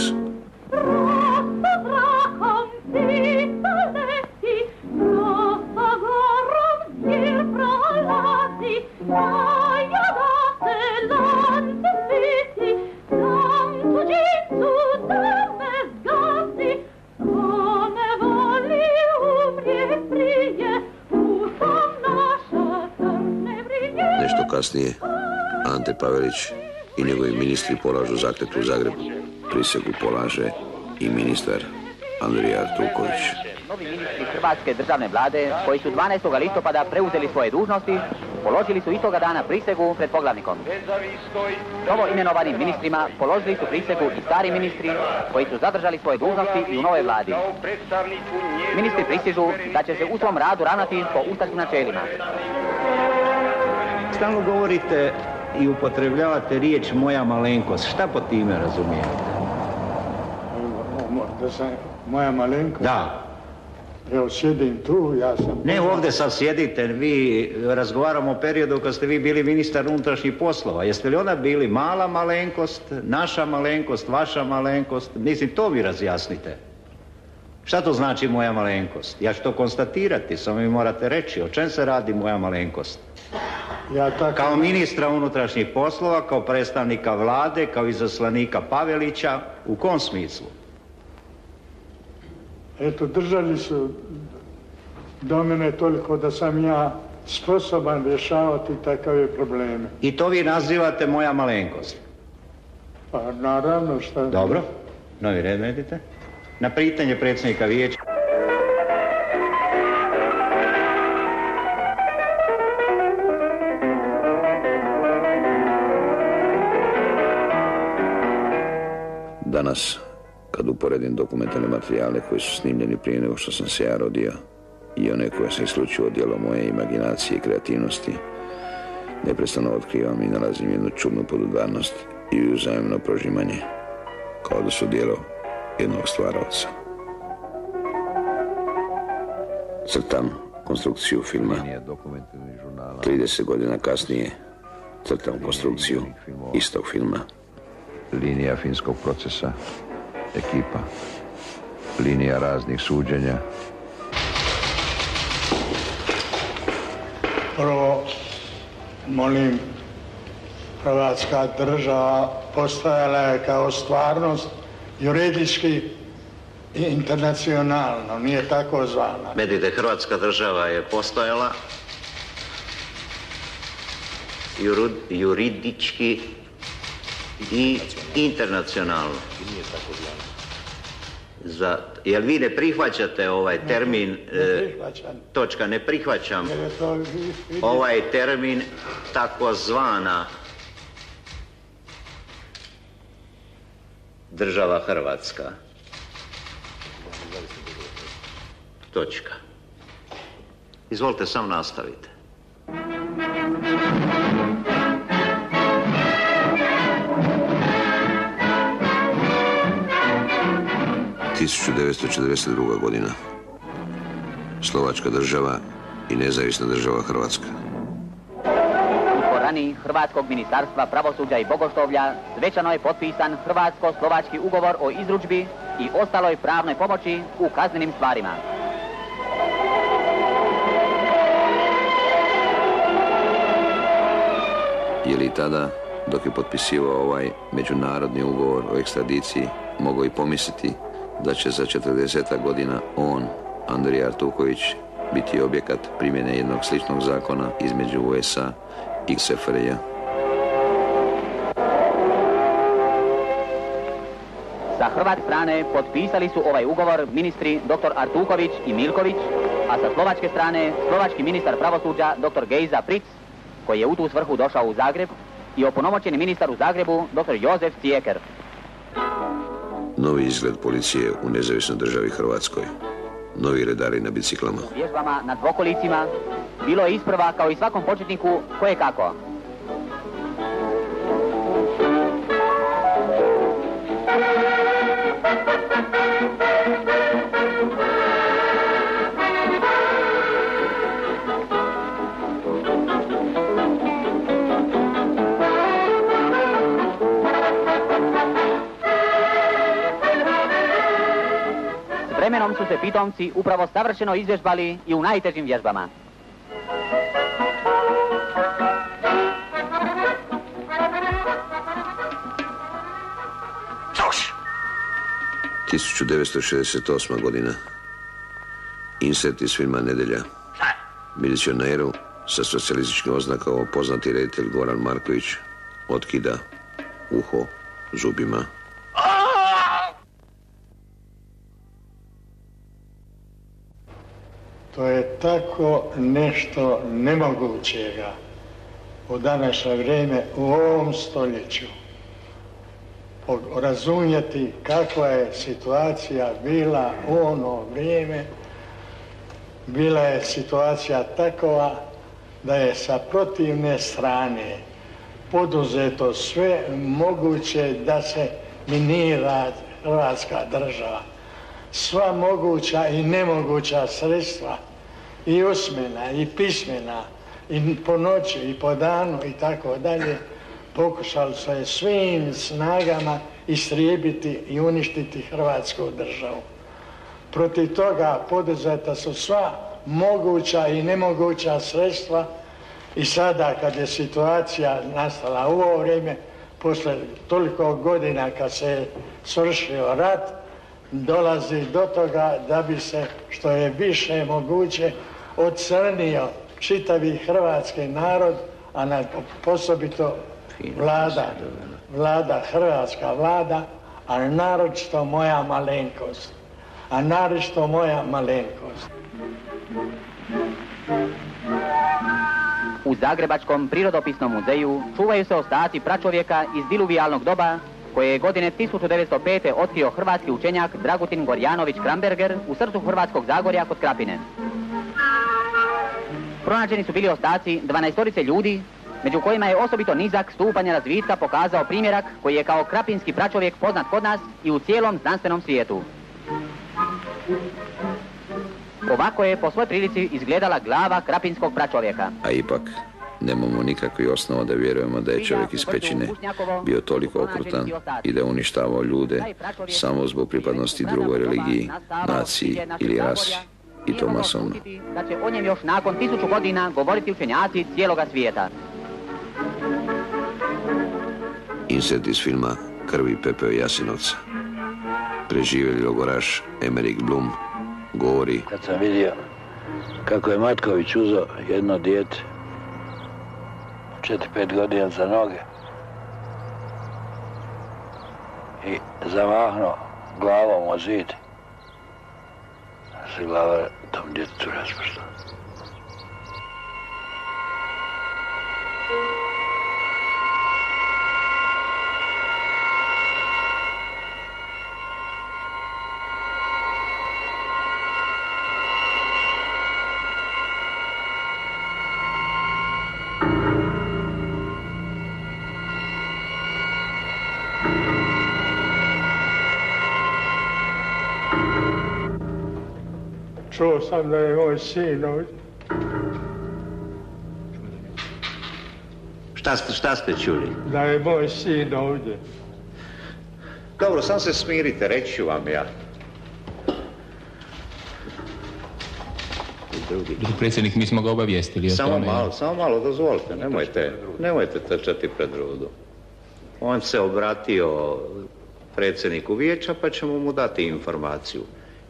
Nešto kasnije Ante Pavelić i njegovi ministri polažu zakletvu u Zagrebu. Prisegu polaže i ministar Andrija Artuković. Novi ministri Hrvatske državne vlade koji su dvanaestog listopada preuzeli svoje dužnosti položili su istoga dana prisegu pred poglavnikom. Novo imenovanim ministrima položili su prisegu i stari ministri koji su zadržali svoje dužnosti i u novoj vladi. Ministri pristižu da će se u svom radu ravnati po ustaškim načelima. Stalno govorite i upotrebljavate riječ moja malenkost. Šta po time razumijete? Da sam moja malenkost? Da. Evo, sjedim tu, ja sam... Ne, ovdje sad sjedite, vi razgovaramo o periodu kad ste vi bili ministar unutrašnjih poslova. Jeste li onda bili mala malenkost, naša malenkost, vaša malenkost? Mislim, to vi razjasnite. Šta to znači moja malenkost? Ja ću to konstatirati, samo mi morate reći o čem se radi moja malenkost. Ja tako... Kao ministra unutrašnjih poslova, kao predstavnika vlade, kao izaslanika Pavelića, u kom smislu? Eto, držali su do mene toliko da sam ja sposoban rješavati takave probleme. I to vi nazivate moja malenkost? Pa naravno što... Dobro, novi red medite. Na pitanje predsjednika vijeća. Danas, kad uporedim dokumentarne materijale koji su snimljeni prije nego što sam se ja rodio i one koje se isključivo djelo moje imaginacije i kreativnosti, neprestano otkrivam i nalazim jednu čudnu podudarnost i uzajemno prožimanje, kao da su djelo jednog stvaraoca. Crtam konstrukciju filma. trideset godina kasnije crtam konstrukciju istog filma. Linija finskog procesa, ekipa, linija raznih suđenja. Prvo, molim, Hrvatska država postojala je kao stvarnost juridički i internacionalno, nije tako zvana. Vidite, Hrvatska država je postojala juridički i internacionalno. Za, jel vi ne prihvaćate ovaj termin, ne, ne prihvaćam. E, točka, ne prihvaćam ovaj termin takozvana država Hrvatska. Točka. Izvolite, sam nastavite. tisuću devetsto četrdeset druga godina. Slovačka država i nezavisna država Hrvatska. U dvorani Hrvatskog ministarstva pravosuđa i bogoštovlja svečano je potpisan Hrvatsko-slovački ugovor o izručbi i ostaloj pravnoj pomoći u kaznenim stvarima. Je li tada, dok je potpisivao ovaj međunarodni ugovor o ekstradiciji, mogao i pomisliti da će za četrdesetak godina on, Andrija Artuković, biti objekat primjene jednog sličnog zakona između U S A i S F R J. Sa hrvatske strane potpisali su ovaj ugovor ministri doktor Artuković i Milković, a sa slovačke strane slovački ministar pravosuđa doktor Gejza Pric, koji je u tu svrhu došao u Zagreb, i opunomoćeni ministar u Zagrebu doktor Jozef Cijeker. Novi izgled policije u nezavisnoj državi Hrvatskoj. Novi redari na biciklama. Vježbama na dvokolicima bilo je isprva, kao i svakom početniku, koje kako. Vremenom su se pitomci upravo savršeno izvježbali i u najtežim vježbama. tisuću devetsto šezdeset osma godina. Insert iz filma Nedelja. Milicioneru sa socijalističkim oznakama poznati reditelj Goran Marković otkida uho zubima. To je tako nešto nemogućega. u današnje vrijeme, u ovom stoljeću, razumjeti kakva je situacija bila u ono vrijeme. Bila je situacija takova da je sa protivne strane poduzeto sve moguće da se minira Hrvatska država. Sva moguća i nemoguća sredstva, i usmena, i pismena, i po noći, i po danu, i tako dalje, pokušali su je svim snagama istrijebiti i uništiti Hrvatsku državu. Protiv toga poduzeta su sva moguća i nemoguća sredstva i sada kad je situacija nastala u ovo vrijeme, posle toliko godina kad se je svršio rat, dolazi do toga da bi se što je više moguće ocrnio čitavi hrvatski narod, a na posobito vlada, vlada, hrvatska vlada, a naročito moja malenkost. A naročito moja malenkost. U Zagrebačkom prirodopisnom muzeju čuvaju se ostaci pračovjeka iz diluvijalnog doba koje je godine tisuću devetsto pete otkrio hrvatski učenjak Dragutin Gorjanović Kramberger u srcu Hrvatskog Zagorja kod Krapine. Pronađeni su bili ostaci dvanaestorice ljudi, među kojima je osobito nizak stupanja razvitka pokazao primjerak koji je kao krapinski pračovjek poznat kod nas i u cijelom znanstvenom svijetu. Ovako je po svoj prilici izgledala glava krapinskog pračovjeka. A ipak, nemamo nikakvih osnova da vjerujemo da je čovjek iz pećine bio toliko okrutan i da je uništavao ljude samo zbog pripadnosti drugoj religiji, naciji ili rasi, i to masovno. Da će o njem još nakon tisuću godina govoriti učenjaci cijeloga svijeta. Insert iz filma Krvi, pepeo i Jasenovca. Preživjeli logoraš Emerik Blum govori: kad sam vidio kako je Matković uzeo jedno dijete četiri pet godina za noge i zamahnuo glavom o zid, se glava tom djetetu raspršla. Čuo sam da je moj sin ovdje. Šta ste, šta ste čuli? Da je moj sin ovdje. Dobro, sam se smirite, reći ću vam ja. Drugi predsjednik, mi smo ga obavijestili o samo tome. Samo malo, samo malo, dozvolite, nemojte, nemojte trčati pred rudu. On se obratio predsjedniku vijeća, pa ćemo mu dati informaciju.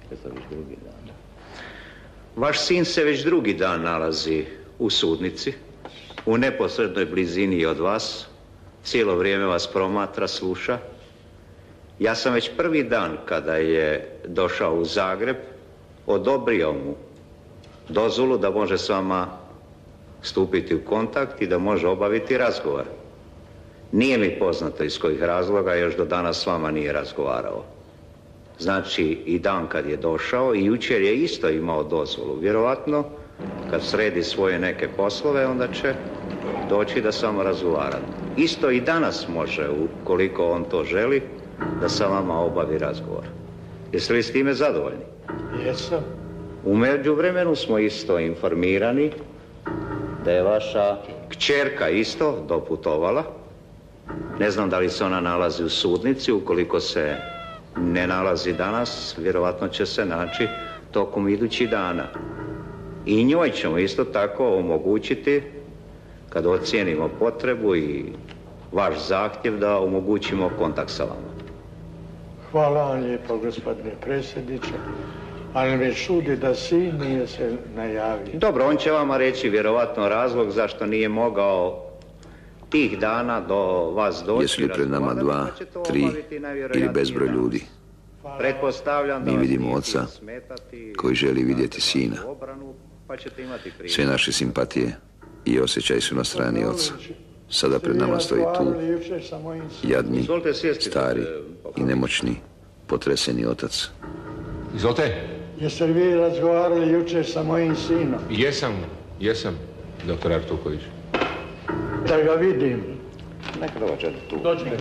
Vaš sin se već drugi dan nalazi u sudnici, u neposrednoj blizini od vas, cijelo vrijeme vas promatra, sluša. Ja sam već prvi dan kada je došao u Zagreb odobrio mu dozvolu da može s vama stupiti u kontakt i da može obaviti razgovor. Nije mi poznato iz kojih razloga još do danas s vama nije razgovarao. Znači i dan kad je došao i jučer je isto imao dozvolu. Vjerovatno kad sredi svoje neke poslove onda će doći da s vama razgovara. Isto i danas može, ukoliko on to želi, da sa vama obavi razgovor. Jeste li s time zadovoljni? Jesam. U međuvremenu smo isto informirani da je vaša kćerka isto doputovala. Ne znam da li se ona nalazi u sudnici, ukoliko se ne nalazi danas, vjerovatno će se naći tokom idućih dana. I njoj ćemo isto tako omogućiti, kad ocijenimo potrebu i vaš zahtjev, da omogućimo kontakt sa vama. Hvala vam lijepo, gospodine predsjedniče, ali me čudi da sin nije se najavio. Dobro, on će vama reći vjerovatno razlog zašto nije mogao tih dana do vas doći. Jesu li pred nama dva, tri ili bezbroj ljudi? Pretpostavljam da mi vidimo oca koji želi vidjeti sina. Sve naše simpatije i osjećaj su na strani oca. Sada pred nama stoji tu, jadni, stari i nemoćni, potreseni otac. Izvolite. Jeste li vi razgovarali jučer sa mojim sinom? Jesam, jesam, doktor Artuković. Da ga vidim. Neka dođe tu. Dođite.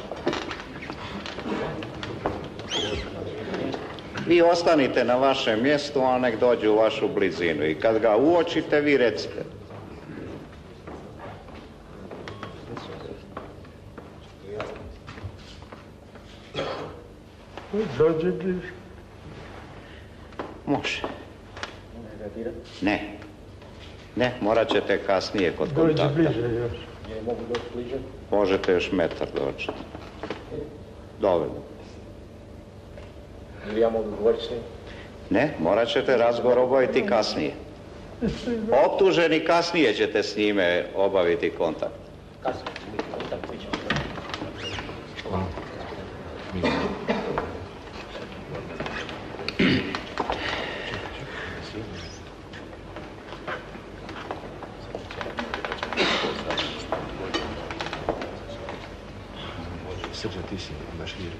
Vi ostanite na vašem mjestu, a nek dođe u vašu blizinu. I kad ga uočite, vi recite. Dođe bliže. Može. Ne. Ne, morat ćete kasnije kod kontakta. Dođe bliže još. Možete još metar doći. Dovoljno. Ili ja mogu govoriti s njim? Ne, morat ćete razgovor obaviti kasnije. Optuženi kasnije ćete s njime obaviti kontakt. Kasnije, kontakt bit ćemo. Srđan, ti si, imaš lirik.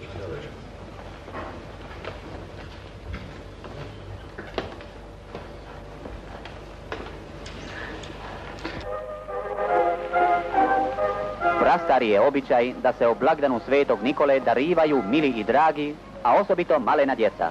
Prastari je običaj da se o blagdanu Svetog Nikole darivaju mili i dragi, a osobito malena djeca.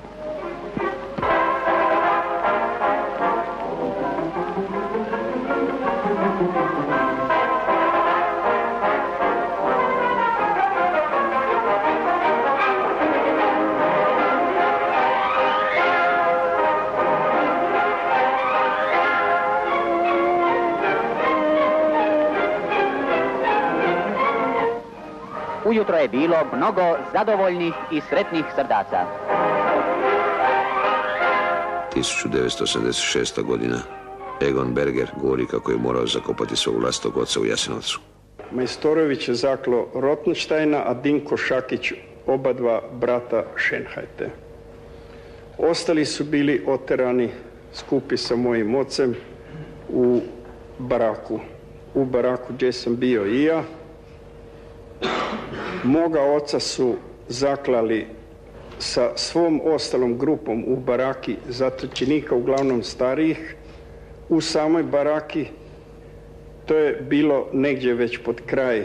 Ujutro je bilo mnogo zadovoljnih i sretnih srdaca. tisuću devetsto osamdeset šesta. godina. Egon Berger govori kako je morao zakopati svog vlastitog oca u Jasenovcu. Majstorović je zaklo Rottensteina, a Dinko Šakić oba dva brata Šenhajte. Ostali su bili oterani skupi sa mojim ocem u baraku. U baraku gdje sam bio i ja. Moga oca su zaklali sa svom ostalom grupom u baraki zatočenika, uglavnom starijih, u samoj baraki. To je bilo negdje već pod kraj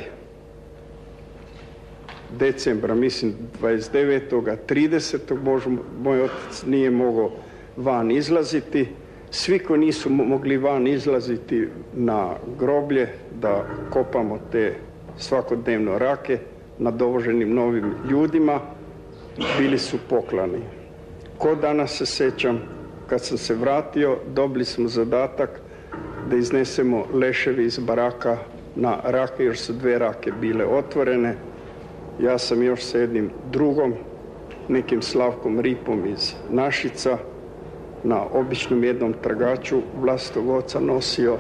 decembra, mislim dvadeset devetog tridesetog moj otac nije mogao van izlaziti. Svi koji nisu mogli van izlaziti na groblje da kopamo te svakodnevno rake nad dovoženim novim ljudima, bili su poklani. Ko danas se sjećam, kad sam se vratio, dobili smo zadatak da iznesemo leševi iz baraka na rake, još su dve rake bile otvorene. Ja sam još sa jednim drugom, nekim Slavkom Ripom iz Našica, na običnom jednom trgaču vlastitog oca nosio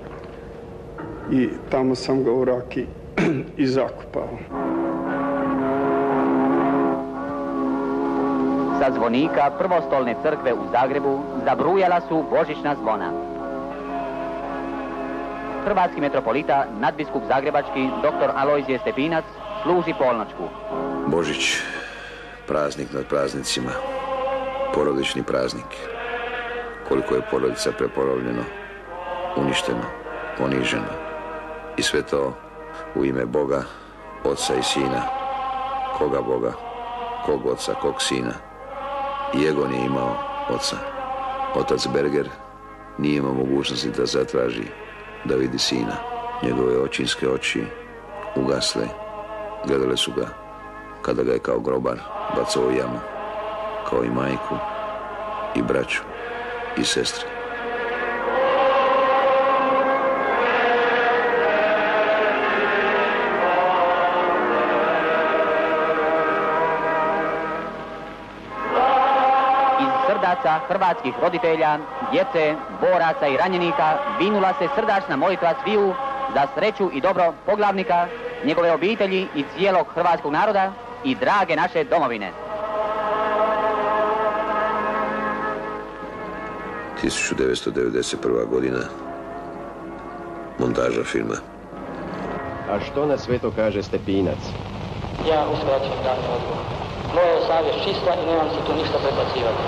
i tamo sam ga u raki i zakopao. Sa zvonika prvostolne crkve u Zagrebu zabrujala su božićna zvona. Hrvatski metropolita, nadbiskup zagrebački, doktor Alojzije Stepinac, služi polnoćku. Božić, praznik nad praznicima, porodični praznik. Koliko je porodica preporovljeno, uništeno, poniženo. I sve to u ime Boga, Oca i Sina. Koga Boga, kog oca, kog sina. I Egon je imao oca. Otac Berger nije imao mogućnosti da zatraži, da vidi sina. Njegove očinske oči ugasle, gledale su ga kada ga je kao grobar bacao u jamu, kao i majku i braću i sestre. Srdaca hrvatskih roditelja, djece, boraca i ranjenika vinula se srdačna molitva sviju za sreću i dobro poglavnika, njegove obitelji i cijelog hrvatskog naroda i drage naše domovine. tisuću devetsto devedeset prva. godina. Montaža filma. A što na sve to kaže Stepinac? Ja uskraćujem dani odgovor. Moja je savjest čista i nemam se tu ništa predbacivati.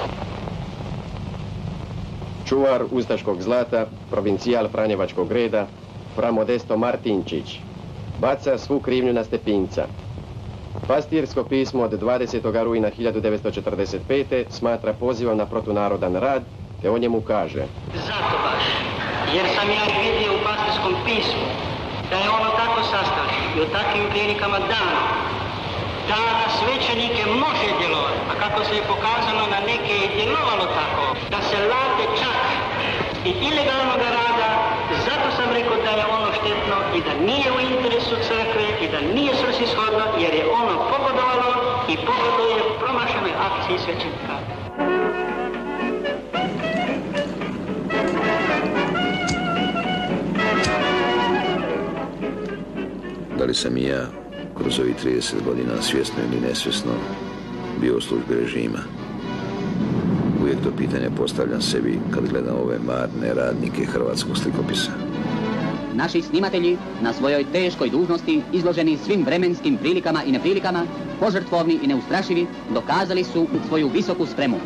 Čuvar ustaškog zlata, provincijal Franjevačkog reda, fra Modesto Martinčić, baca svu krivnju na Stepinca. Pastirsko pismo od dvadesetog rujna hiljadu devetsto četrdeset pete smatra pozivom na protunarodan rad, te o njemu kaže: Zato baš, jer sam ja vidio u pastirskom pismu da je ono tako sastavljeno i u takvim prilikama dano, da na svećenike može djelovati, a kako se je pokazano na neke je djelovalo tako, da se lade čak i ilegalnog rada, zato sam rekao da je ono štetno i da nije u interesu crkve i da nije svrsishodno, jer je ono pogodovalo i pogoduje promašenoj akciji svećenika. Da li sam i ja, kroz ovih trideset godina, svjesno ili nesvjesno, bio u službi režima? Uvijek to pitanje postavljam sebi kad gledam ove marne radnike hrvatskog slikopisa. Naši snimatelji na svojoj teškoj dužnosti, izloženi svim vremenskim prilikama i neprilikama, požrtvovni i neustrašivi, dokazali su svoju visoku spremu.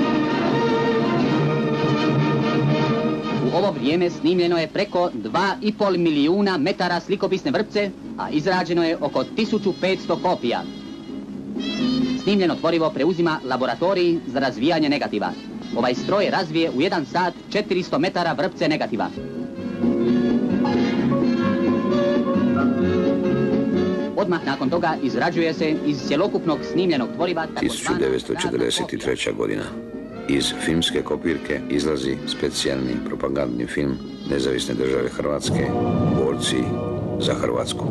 U ovo vrijeme snimljeno je preko dva i pol milijuna metara slikopisne vrpce, a izrađeno je oko tisuću petsto kopija. Snimljeno tvorivo preuzima laboratorij za razvijanje negativa. Ovaj stroj razvije u jedan sat četiristo metara vrpce negativa. Odmah nakon toga izrađuje se iz cjelokupnog snimljenog tvoriva tisuću devetsto četrdeset treća. godina. Iz filmske kopirke izlazi specijalni propagandni film Nezavisne države Hrvatske, Borci za Hrvatsku.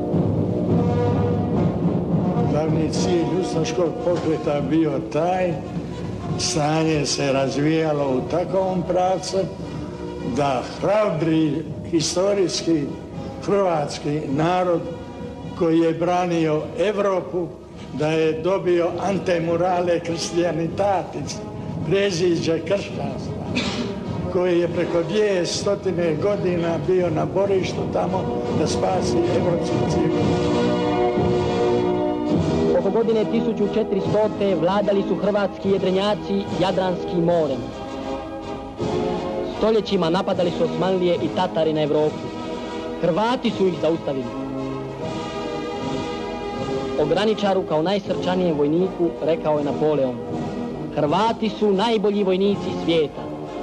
Glavni cilj ustaškog pokreta bio taj, stanje se razvijalo u takvom pravcu da hrabri historijski hrvatski narod koji je branio Evropu, da je dobio antemurale Christianitatis, preziđe kršćanstva, koji je preko dvije stotine godina bio na borištu tamo da spasi evropsku civilizaciju. Oko godine tisuću četiristote vladali su hrvatski jedrenjaci Jadranskim morem. Stoljećima napadali su Osmanlije i Tatari na Evropu. Hrvati su ih zaustavili. O graničaru kao najsrčanijem vojniku rekao je Napoleon: Hrvati su najbolji vojnici svijeta.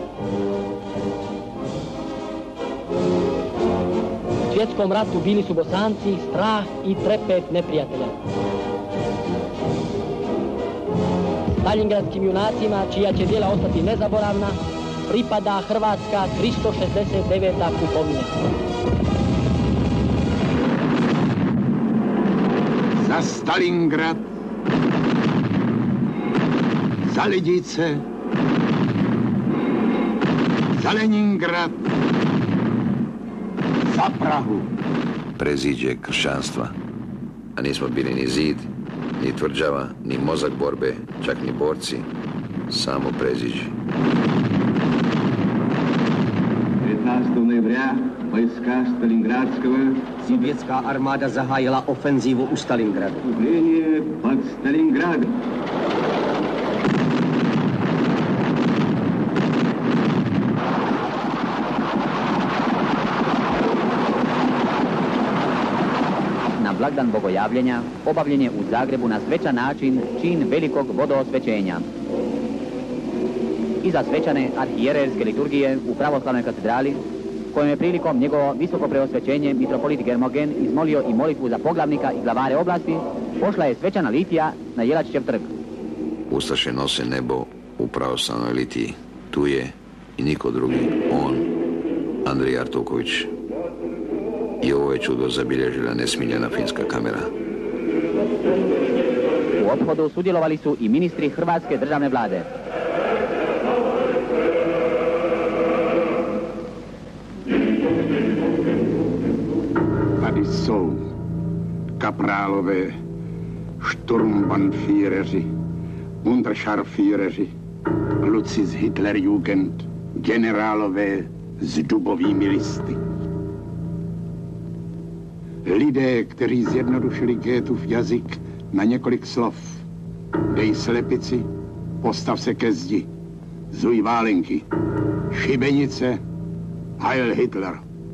U svjetskom ratu bili su Bosanci strah i trepet neprijatelja. Stalingradskim junacima, čija će djela ostati nezaboravna, pripada hrvatska tristo šezdeset deveta pukovnija. Za Stalingrad, za Lidice, za Leningrad, za Prahu. Preziđe kršćanstva, a nismo bili ni zid, ni tvrđava, ni mozak borbe, čak ni borci, samo preziđe. petnaestog ноября войска Сталинградского. Sovjetska armada zahajila ofenzivu u Stalingradu. Укрепление под Сталинградом. Na blagdan bogojavljenja obavljen je u Zagrebu na svečan način čin velikog vodoosvećenja. Iza svečane arhijererske liturgije u pravoslavnoj katedrali, kojom je prilikom njegovo visoko preosvećenje mitropolit Germogen izmolio i molitvu za poglavnika i glavare oblasti, pošla je svečana litija na Jelačićev trg. Ustaše nose nebo u pravoslavnoj litiji. Tu je i niko drugi, on, Andrij Artuković. I ovo je čudo zabilježila nesmiljena finska kamera. U ophodu sudjelovali su i ministri Hrvatske državne vlade. Tady jsou kaprálové, Sturmbannführeři, Unterscharführeři, kluci z Hitlerjugend, generálové s dubovými listy. Lidé, kteří zjednodušili Goethův jazyk na několik slov. Dej slepici, postav se ke zdi. Zuj válenky, šibenice, Heil Hitler.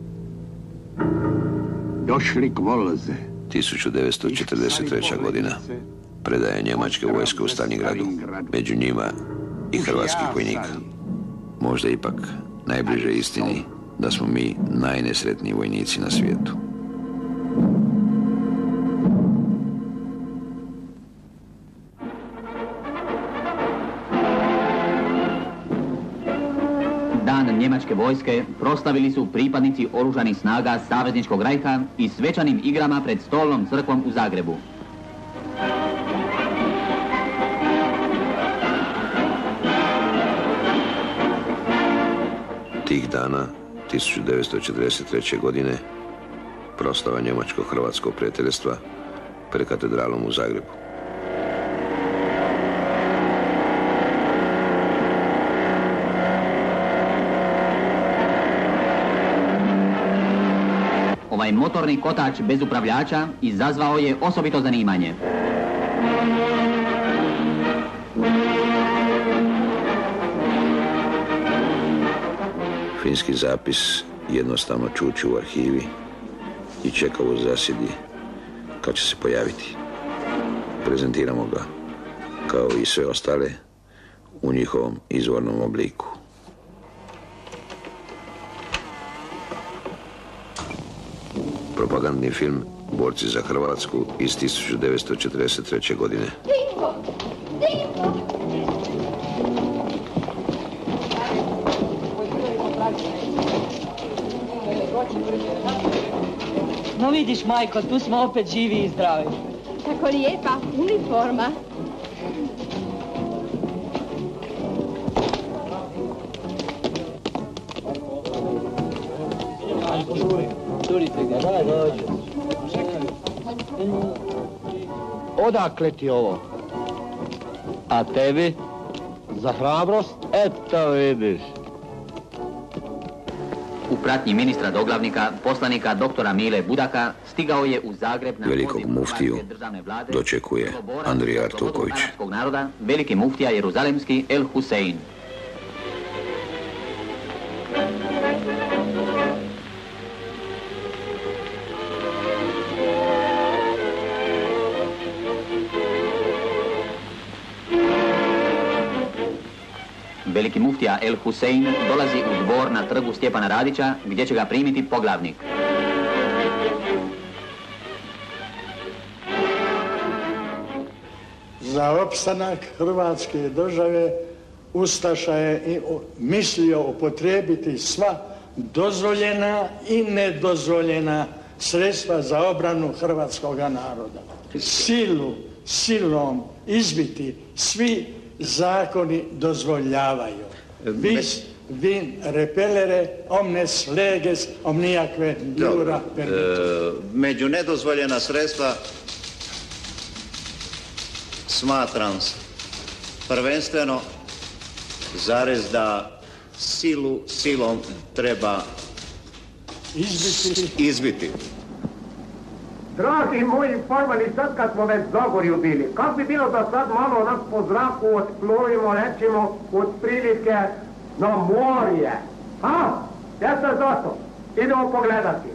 Došli k Volze. tisuću devetsto četrdeset treća. godina. Predaje njemačke vojske u Stalingradu. Među njima i hrvatskih vojnika. Možda ipak najbliže istini da smo mi najnesretniji vojnici na svijetu. Dan njemačke vojske proslavili su pripadnici oružanih snaga Savezničkog rajha i svečanim igrama pred Stolnom crkvom u Zagrebu. Tih dana, tisuću devetsto četrdeset treće. godine, proslava njemačko-hrvatskog prijateljstva pred katedralom u Zagrebu. Ovaj motorni kotač bez upravljača izazvao je osobito zanimanje. Finski zapis jednostavno čuči u arhivi i čeka u zasjedi kad će se pojaviti. Prezentiramo ga, kao i sve ostale, u njihovom izvornom obliku. Propagandni film Borci za Hrvatsku iz tisuću devetsto četrdeset treće. godine. Dingo! Dingo! No vidiš, majko, tu smo opet živi i zdravi. Kako lijepa uniforma. Odakle ti ovo? A tebi? Za hrabrost? Eto vidiš. U pratnji ministra doglavnika, poslanika doktora Mile Budaka, stigao je u Zagreb na Velikog muftiju dočekuje Andrija Artuković. Naroda, veliki muftija Jeruzalemski El Husein. Veliki muftija El Husein dolazi u dvor na trgu Stjepana Radića, gdje će ga primiti poglavnik. Za opstanak Hrvatske države Ustaša je mislio upotrijebiti sva dozvoljena i nedozvoljena sredstva za obranu hrvatskog naroda. Silu, silom izbiti svi zakoni dozvoljavaju. Vis, vin, repelere, omnes, leges, omnijakve, jura, permitu. E, među nedozvoljena sredstva smatram prvenstveno zarez da silu silom treba izbiti. izbiti. Dragi moji farmani, sad kad smo već Zagorju bili, kako bi bilo da sad malo nas po zraku otplovimo, recimo, od prilike na morje? Ha? Jeste za to? Idemo pogledati.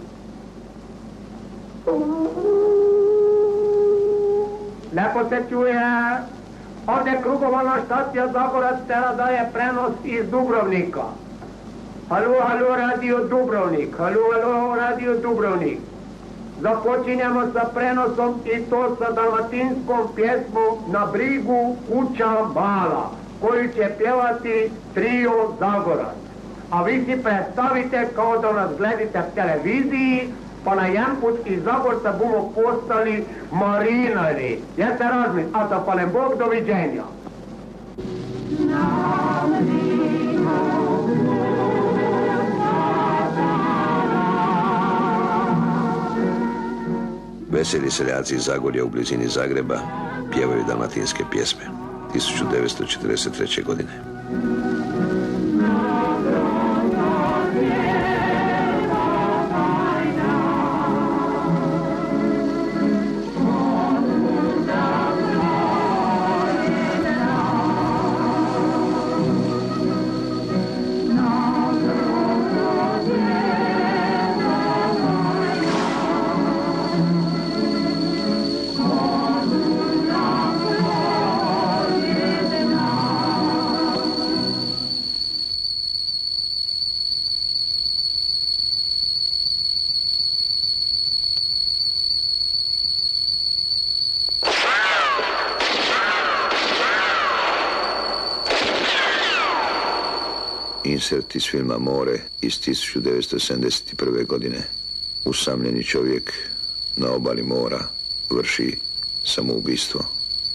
Lepo se čuje. Ovdje krugovalna štacija Zagorac tera daje prenos iz Dubrovnika. Halo, halo, radio Dubrovnik. Halo, halo, radio Dubrovnik. Započinjemo sa prenosom i to sa dalmatinskom pjesmom Na brigu kuća mala, koju će pjevati trio Zagorac. A vi si predstavite kao da nas gledite v televiziji, pa na jedan put iz Zagorca bomo postali marinari. Jeste razmislili? A sa palem Bog, doviđenja. Veseli seljaci iz Zagorja u blizini Zagreba pjevaju dalmatinske pjesme tisuću devetsto četrdeset treće. godine. insert iz filma More iz tisuću devetsto sedamdeset prve. godine. Usamljeni čovjek na obali mora vrši samoubistvo.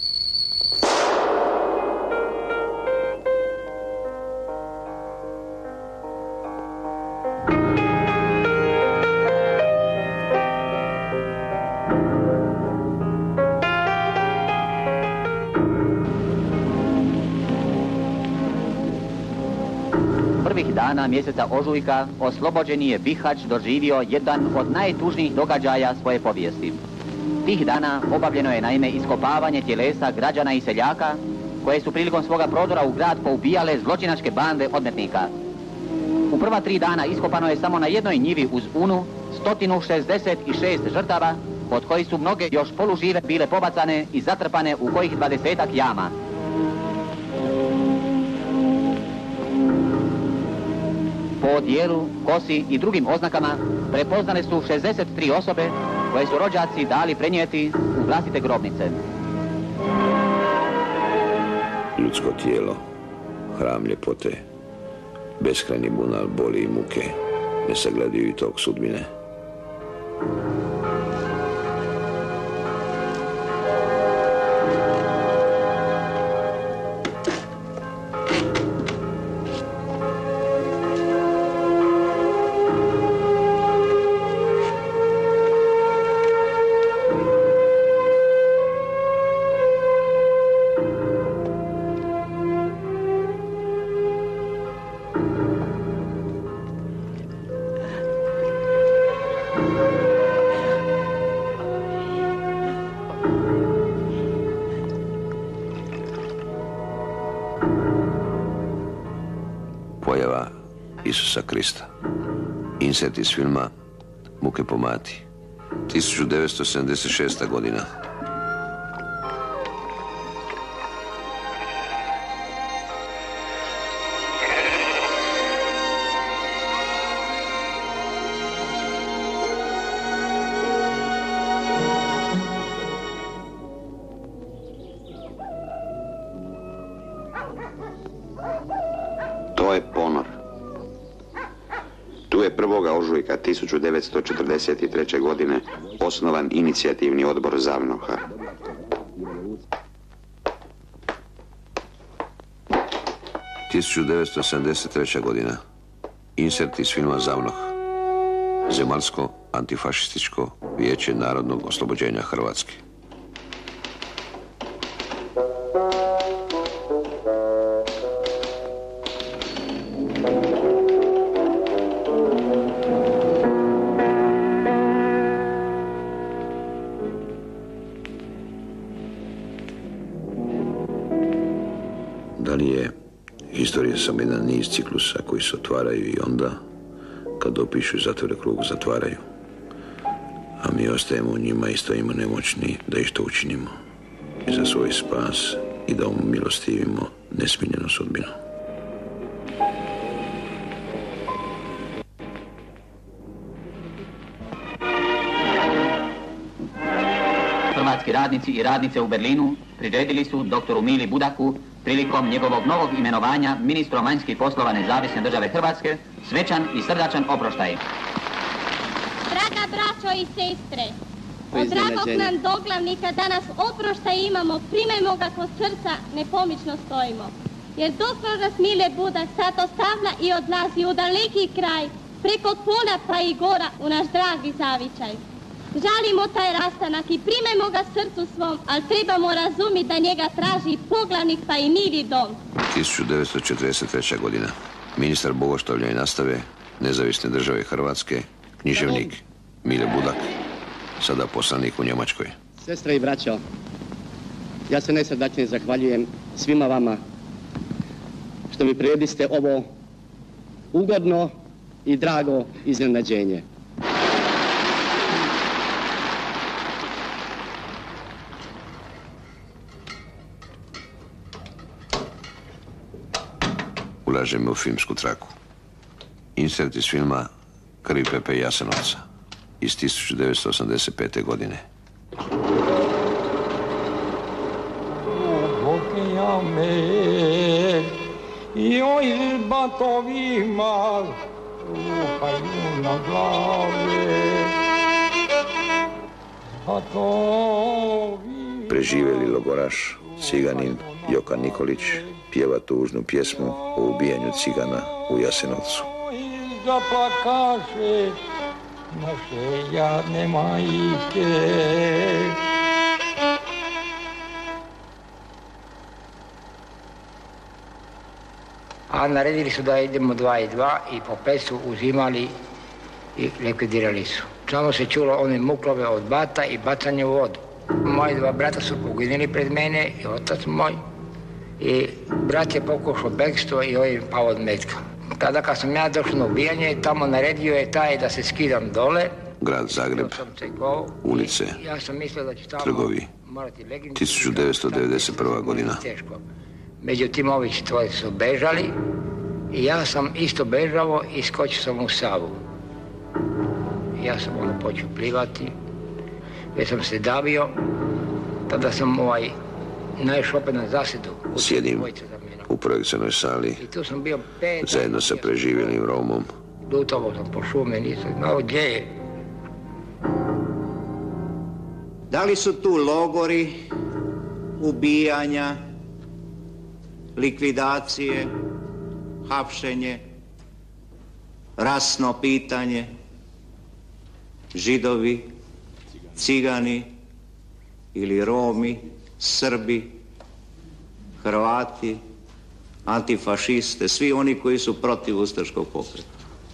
Prvih dana mjeseca ožujka oslobođeni je Bihać doživio jedan od najtužnijih događaja svoje povijesti. Tih dana obavljeno je naime iskopavanje tjelesa građana i seljaka koje su prilikom svoga prodora u grad poubijale zločinačke bande odmetnika. U prva tri dana iskopano je samo na jednoj njivi uz Unu sto šezdeset šest žrtava, od kojih su mnoge još polužive bile pobacane i zatrpane u kojih dvadesetak jama. Po odjelu, kosi i drugim oznakama prepoznane su šezdeset tri osobe koje su rođaci dali prenijeti u vlastite grobnice. Ljudsko tijelo, hram ljepote, beskrajni bunal boli i muke, nesagledivi tok sudbine. Pojava Isusa Krista. Insert iz filma Muke po mati. tisuću devetsto sedamdeset šesta. godina. To je ponor. Tu je prvoga ožujka tisuću devetsto četrdeset treće. godine osnovan inicijativni odbor Zavnoha. tisuću devetsto sedamdeset treća. godina. Insert iz filma Zavnoh. Zemaljsko antifašističko vijeće narodnog oslobođenja Hrvatske. Da li je historija samo jedan niz ciklusa koji se otvaraju i onda, kad opišu i zatvore krug, zatvaraju. A mi ostajemo u njima i stojimo nemoćni da išto učinimo i za svoj spas i da umilostivimo nesmiljenu sudbinu. Hrvatski radnici i radnice u Berlinu priredili su doktoru Mili Budaku prilikom njegovog novog imenovanja ministrom vanjskih poslova Nezavisne države Hrvatske svečan i srdačan oproštaj. Draga braćo i sestre, od dragog nam doglavnika danas oproštaj imamo, primajmo ga kod srca, nepomično stojimo. Jer doktor nas Mile Budak sad ostavlja i odlazi u daleki kraj, preko polja pa i gora u naš dragi zavičaj. Žalimo taj rastanak i primajmo ga srcu svom, ali trebamo razumjeti da njega traži poglavnik pa i mili dom. tisuću devetsto četrdeset treća. godina. Ministar bogoštovlja i nastave Nezavisne države Hrvatske, književnik Mile Budak, sada poslanik u Njemačkoj. Sestre i braćo, ja se najsrdačnije zahvaljujem svima vama što mi prirediste ovo ugodno i drago iznenađenje. Ulažemo u filmsku traku. Insert iz filma Krv i pepeo Jasenovca iz tisuću devetsto osamdeset pete. godine. joj batovima lupaju na glave. Batovi... Preživjeli logoraš, ciganin Joka Nikolić, pjeva tužnu pjesmu o ubijanju cigana u Jasenovcu. Zaplakaše naše jadne majke. A naredili su da idemo dva i dva i po pet su uzimali i likvidirali su. Samo se čulo one muklove od bata i bacanje u vodu. Moji dva brata su poginuli pred mene i otac moj. I brat je pokušao bekstvo i ovaj pao od metka. Tada kad sam ja došao na ubijanje, tamo naredio je taj da se skidam dole. Grad Zagreb, ulice, trgovi, tisuću devetsto devedeset prva godina. Međutim, ovi četvori su bežali i ja sam isto bežao i skočio sam u Savu. Ja sam ono počeo plivati, već sam se davio, tada sam ovaj, naišao opet na zasjedu. Sjedim u projekcijnoj sali, zajedno sa preživjelim Romom. Lutovo sam po šume, nisam znao gdje je. Da li su tu logori, ubijanja, likvidacije, hapšenje, rasno pitanje, Židovi, Cigani ili Romi, Srbi, Hrvati, antifašiste, svi oni koji su protiv ustaškog pokreta.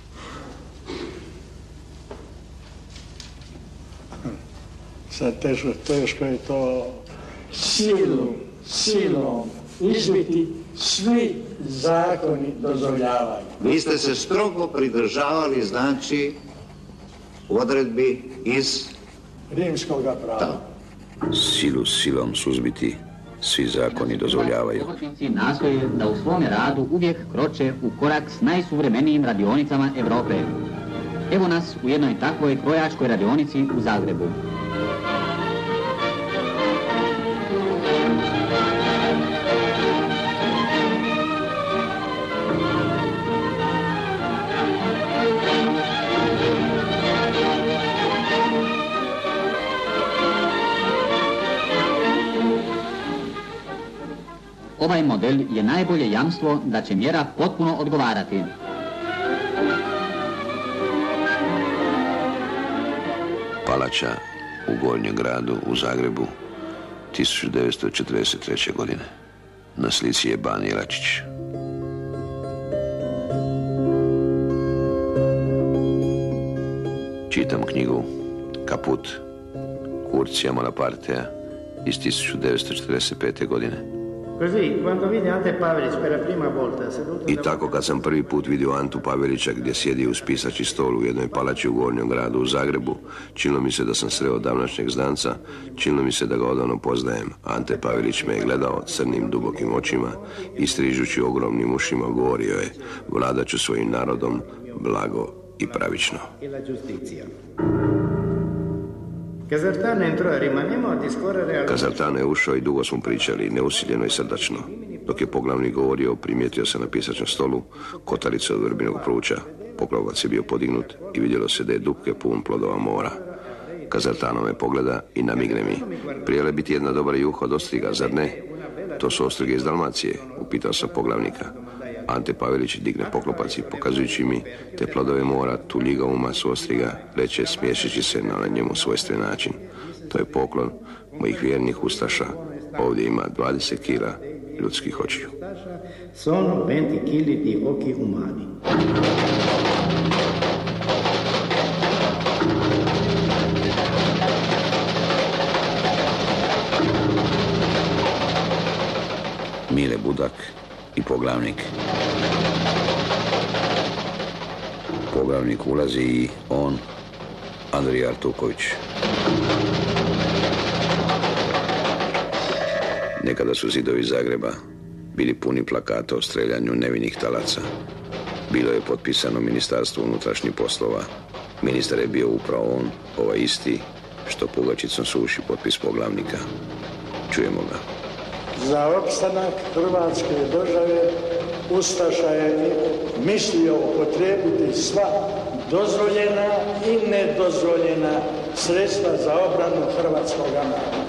Sad teško, teško je to silu, silom izbiti, svi zakoni dozvoljavaju. Vi ste se strogo pridržavali, znači, odredbi iz rimskog prava. Silu silom suzbiti, svi zakoni dozvoljavaju. Zločinci nastoje da u svome radu uvijek kroče u korak s najsuvremenijim radionicama Europe. Evo nas u jednoj takvoj krojačkoj radionici u Zagrebu. Ovaj model je najbolje jamstvo da će mjera potpuno odgovarati. Palača u Gornjem gradu u Zagrebu tisuću devetsto četrdeset treće. godine. Na slici je Ban Jelačić. Čitam knjigu Kaput Curtia Malapartea iz tisuću devetsto četrdeset pete. godine. I tako kad sam prvi put vidio Antu Pavelića gdje sjedi uz pisaći stol u jednoj palači u Gornjem gradu u Zagrebu, činilo mi se da sam sreo davnašnjeg znanca, činilo mi se da ga odavno poznajem. Ante Pavelić me je gledao crnim dubokim očima i strižući ogromnim ušima govorio je: vladat ću svojim narodom blago i pravično. Kazartano je ušao i dugo smo pričali, neusiljeno i srdačno. Dok je poglavnik govorio, primijetio se na pisačnom stolu kotarice od vrbinog pruća. Poklopac je bio podignut i vidjelo se da je dupke pun plodova mora. Kazartano me pogleda i namigne mi: prijele biti jedna dobra juha od ostriga, zar ne? To su ostrige iz Dalmacije, upitao sam poglavnika. Ante Pavelić digne poklopac i pokazujući mi te plodove mora, tu ljigavu masu ostriga, reče smiješeći se na njemu svojstven način: to je poklon mojih vjernih ustaša. Ovdje ima dvadeset kila ljudskih očiju. Sono venti chili di occhi umani. Mile Budak i poglavnik. Poglavnik ulazi i on, Andrija Artuković. Nekada su zidovi Zagreba bili puni plakata o streljanju nevinih talaca. Bilo je potpisano Ministarstvo unutrašnjih poslova. Ministar je bio upravo on, ovaj isti, što pugačicom suši potpis poglavnika. Čujemo ga. Za opstanak Hrvatske države Ustaša je mislio upotrijebiti sva dozvoljena i nedozvoljena sredstva za obranu hrvatskog naroda.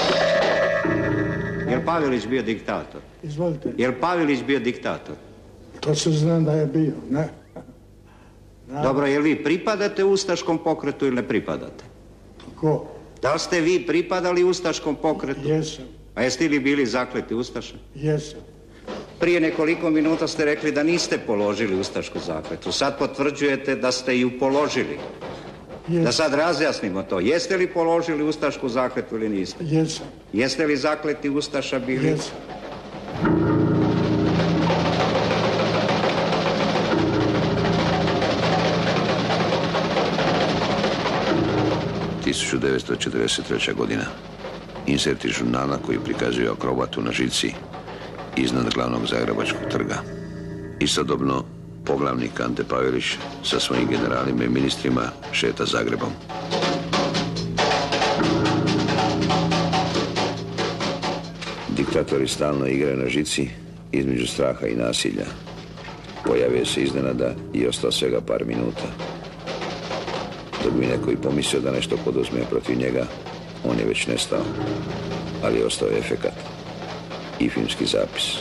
Jel Pavelić bio diktator? Izvolite. Jel Pavelić bio diktator? To se znam da je bio, ne? Dobro, jel vi pripadate ustaškom pokretu ili ne pripadate? Ko? Da li ste vi pripadali ustaškom pokretu? Jesam. A jeste li bili zakleti ustaša? Jesam. Prije nekoliko minuta ste rekli da niste položili ustašku zakletu. Sad potvrđujete da ste ju položili. Jesam. Da sad razjasnimo to. Jeste li položili ustašku zakletu ili niste? Jesam. Jeste li zakleti ustaša bili? Jesam. tisuću devetsto četrdeset treća. godina. Insert iz žurnala koji prikazuje akrobatu na žici iznad glavnog Zagrebačkog trga. Istodobno, poglavnik Ante Pavelić sa svojim generalima i ministrima šeta Zagrebom. Diktatori stalno igraju na žici između straha i nasilja. Pojavio se iznenada i ostao svega par minuta. Dok bi neko i pomislio da nešto poduzme protiv njega, on je već nestao, ali je ostao efekat i filmski zapis.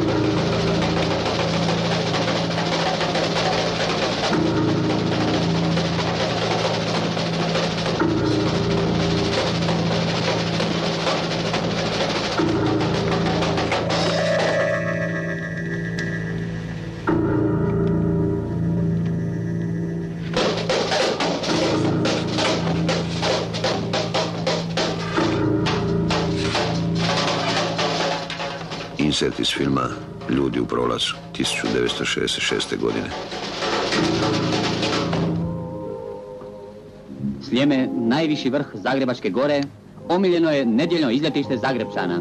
Insert iz filma Ljudi u prolazu, tisuću devetsto šezdeset šeste. godine. Sljeme, najviši vrh Zagrebačke gore, omiljeno je nedjeljno izletište Zagrepčana.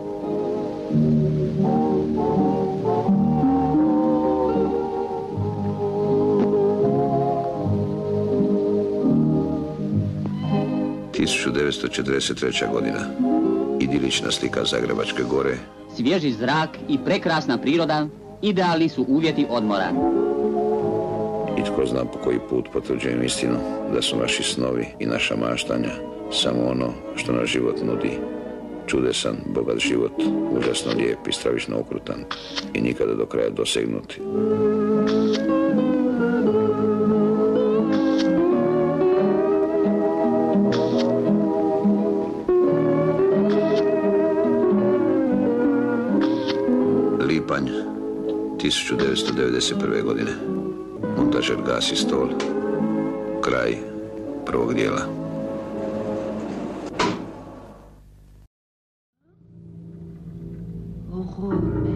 tisuću devetsto četrdeset treća. godina. Idilična slika Zagrebačke gore. Svježi zrak i prekrasna priroda idealni su uvjeti odmora. I tko zna po koji put potvrđujem istinu da su naši snovi i naša maštanja samo ono što nas život nudi. Čudesan, bogat život, užasno lijep i stravično okrutan i nikada do kraja dosegnuti. Lipanj, tisuću devetsto devedeset prve. godine. Montažer gasi stol. Kraj prvog dijela. Remets